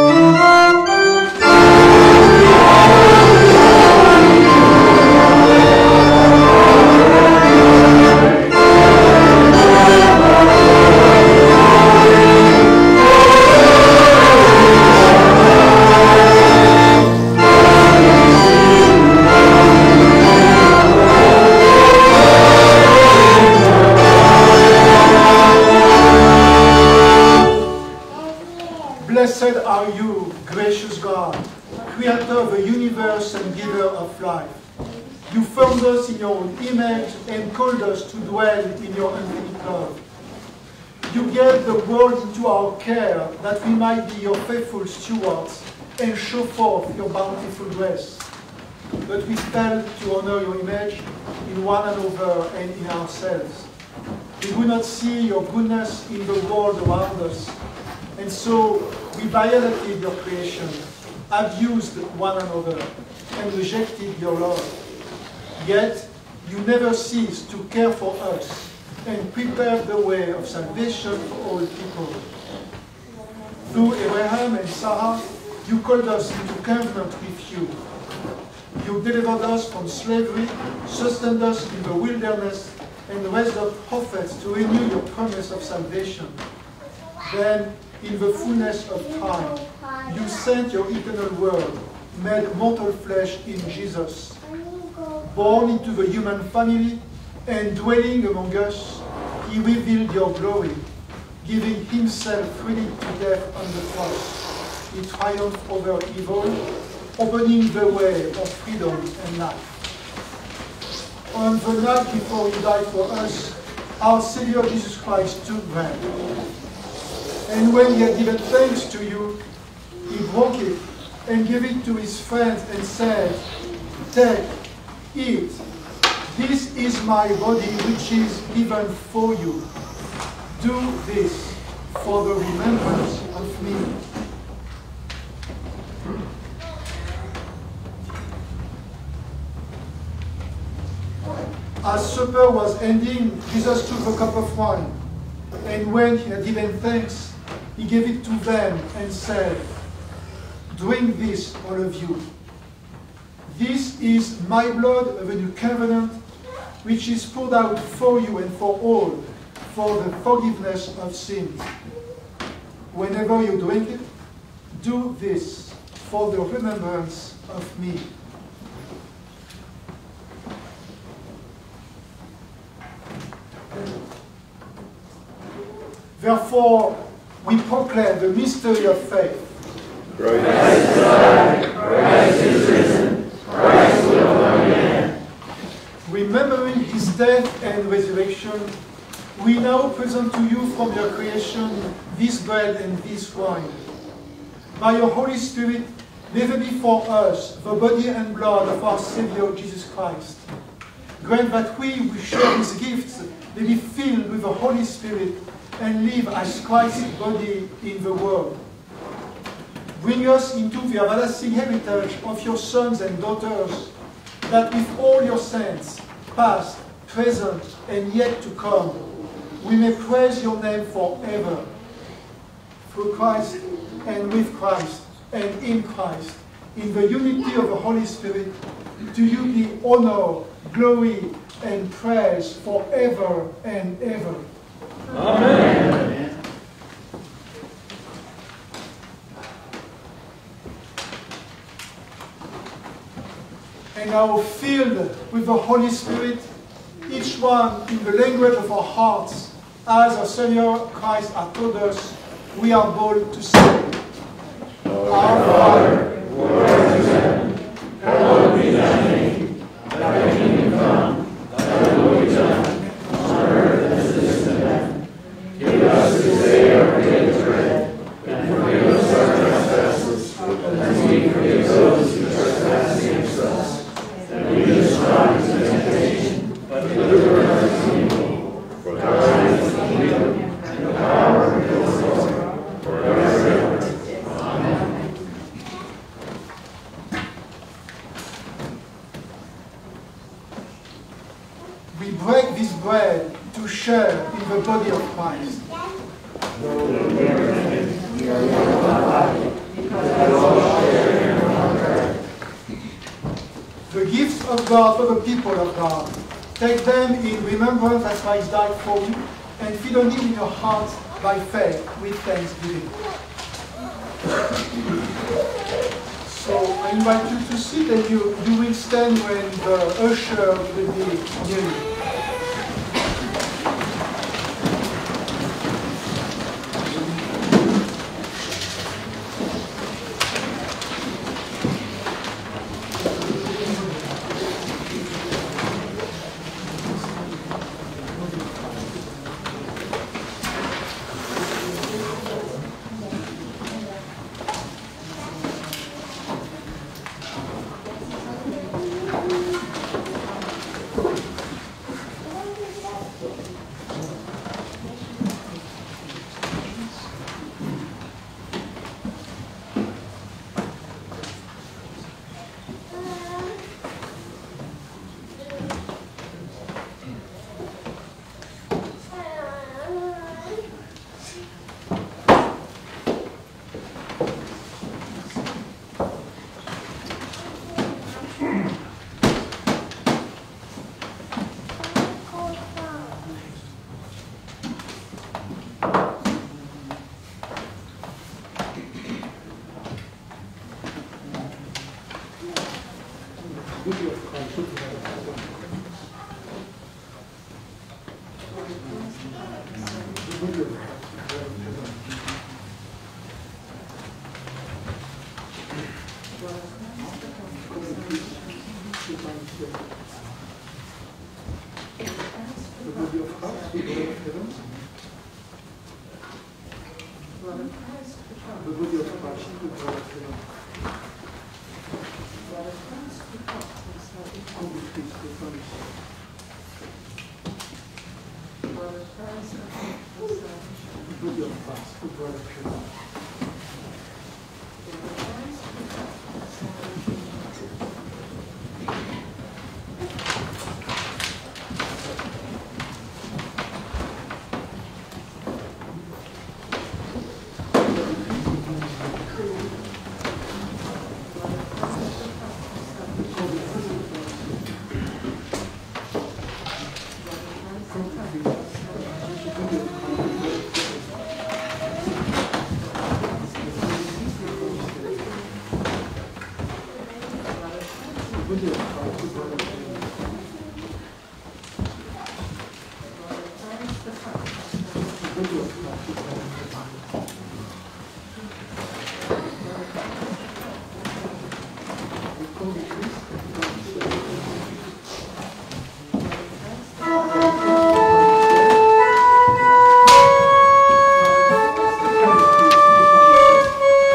Blessed are you, gracious God, creator of the universe and giver of life. You formed us in your own image and called us to dwell in your infinite love. You gave the world into our care that we might be your faithful stewards and show forth your bountiful grace. But we failed to honor your image in one another and in ourselves. We do not see your goodness in the world around us, and so we violated your creation, abused one another, and rejected your love. Yet you never cease to care for us and prepare the way of salvation for all people. Through Abraham and Sarah, you called us into covenant with you. You delivered us from slavery, sustained us in the wilderness, and raised up prophets to renew your promise of salvation. Then, in the fullness of time, you sent your eternal word, made mortal flesh in Jesus. Born into the human family and dwelling among us, he revealed your glory, giving himself freely to death on the cross. He triumphed over evil, opening the way of freedom and life. On the night before he died for us, our Savior Jesus Christ took bread. And when he had given thanks to you, he broke it and gave it to his friends and said, "Take, eat. This is my body which is given for you. Do this for the remembrance of me." As supper was ending, Jesus took a cup of wine, and when he had given thanks, he gave it to them and said, "Drink this, all of you. This is my blood of the new covenant, which is poured out for you and for all, for the forgiveness of sins. Whenever you drink it, do this for the remembrance of me." Therefore, we proclaim the mystery of faith. Christ is alive, Christ is risen, Christ will come again. Remembering his death and resurrection, we now present to you from your creation this bread and this wine. By your Holy Spirit, may they be for us the body and blood of our Savior Jesus Christ. Grant that we who share his gifts may be filled with the Holy Spirit and live as Christ's body in the world. Bring us into the everlasting heritage of your sons and daughters, that with all your saints, past, present, and yet to come, we may praise your name forever. Through Christ, and with Christ, and in Christ, in the unity of the Holy Spirit, to you be honor, glory, and praise forever and ever. Amen. And now, filled with the Holy Spirit, each one in the language of our hearts, as our Savior Christ has told us, we are bold to say, Father, who art in heaven, hallowed be thy name. Thy kingdom come, thy will be done, on earth as it is in heaven. Give us this day our daily bread, and forgive us our trespasses, as we forgive those who trespass against us. And lead us not into temptation, but deliver us from evil. For thine is the kingdom, and the power, and the glory, forever and ever. Amen. We break this bread to share in the body of Christ. The gifts of God for the people of God. Take them in remembrance as Christ died for you, and feed on him in your hearts by faith with thanksgiving. So I invite you to sit, and you, you will stand when the usher will be near you.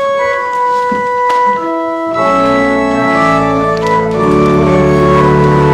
Amen.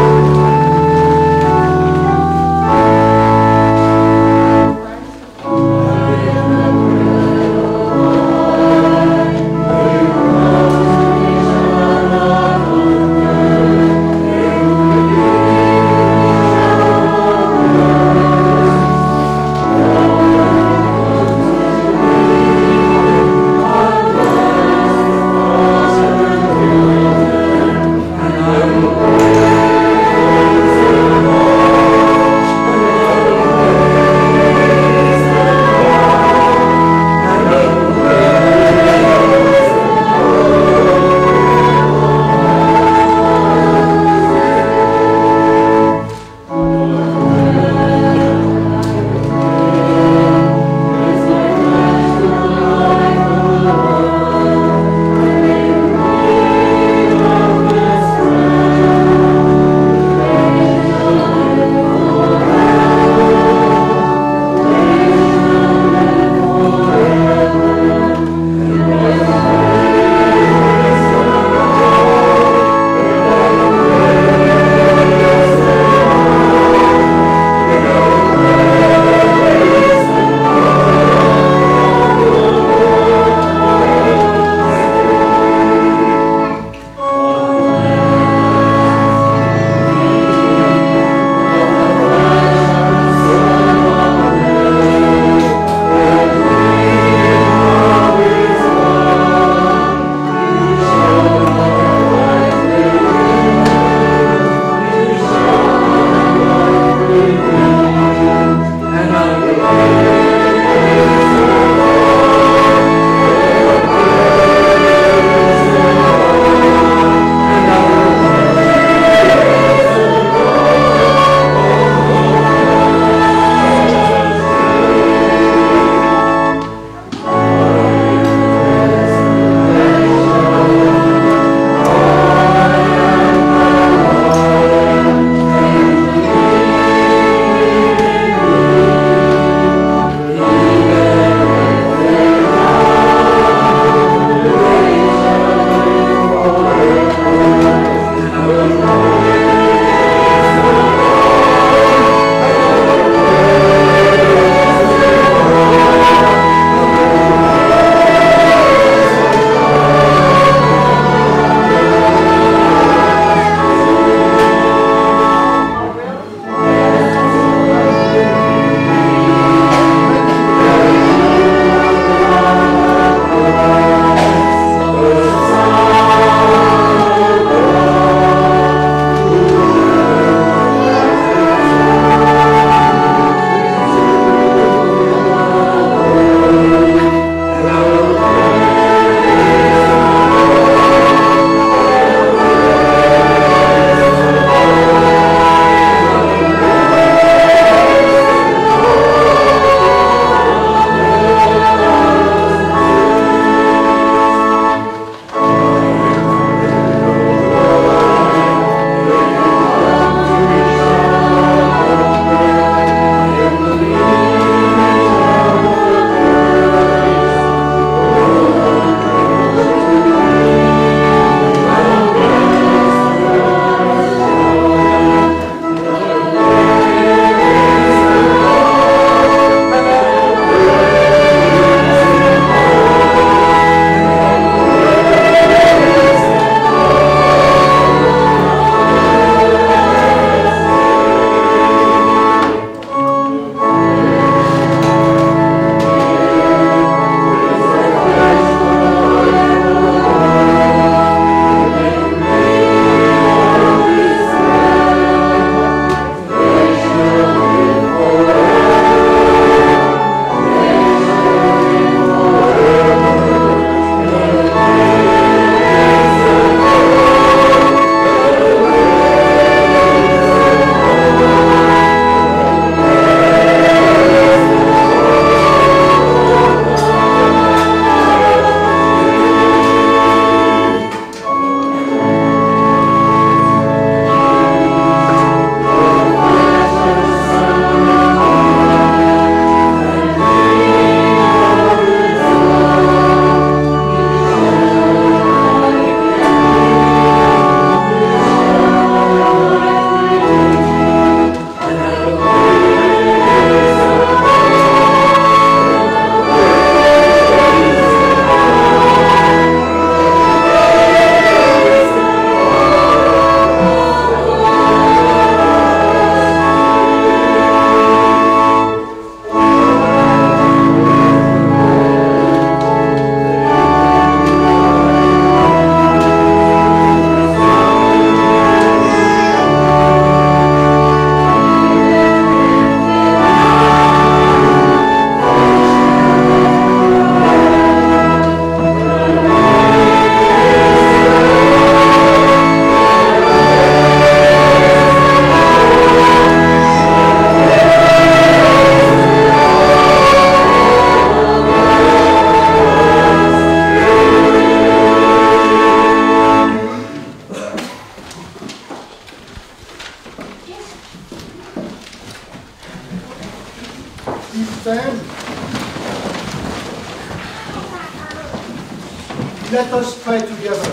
pray together.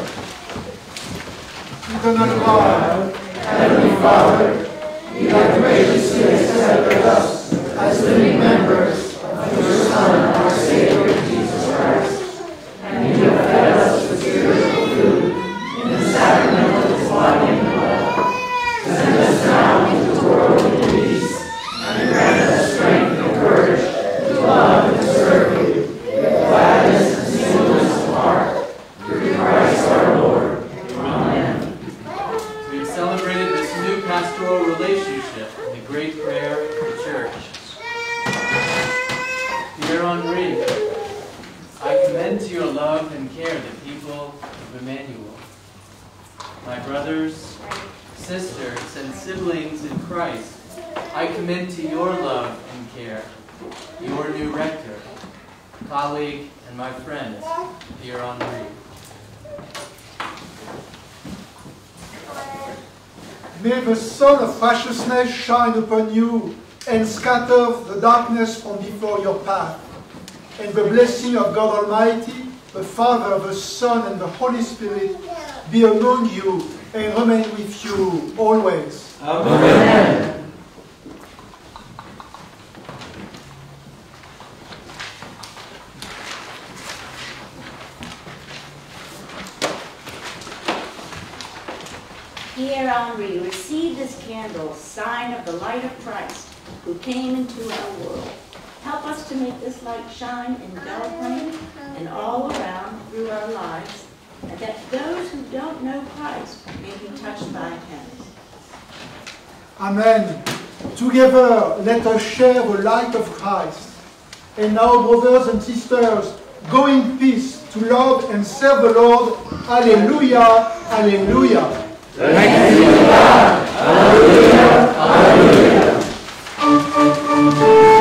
Eternal God, Heavenly Father, you have graciously accepted us as living members of your Son, our Savior, Jesus Christ, and you have fed us with spiritual food in the sacrament of his body and blood. Send us now into the world in peace, and grant us strength and courage to love and serve you with gladness and singleness of heart, through Christ our Lord. Amen. We've celebrated this new pastoral relationship in the great prayer of the Church. Dear Henri, I commend to your love and care the people of Emmanuel. My brothers, sisters, and siblings in Christ, I commend to your love and care your new rector, colleague, and my friend, dear Henri. May the sun of righteousness shine upon you and scatter the darkness from before your path. And the blessing of God Almighty, the Father, the Son, and the Holy Spirit be among you and remain with you always. Amen. Dear Henri, receive this candle, sign of the light of Christ, who came into our world. Help us to make this light shine in Belgrade and all around through our lives, and that those who don't know Christ may be touched by him. Amen. Together, let us share the light of Christ. And now, brothers and sisters, go in peace to love and serve the Lord. Alleluia, alleluia. Thank you, God. Hallelujah. Hallelujah.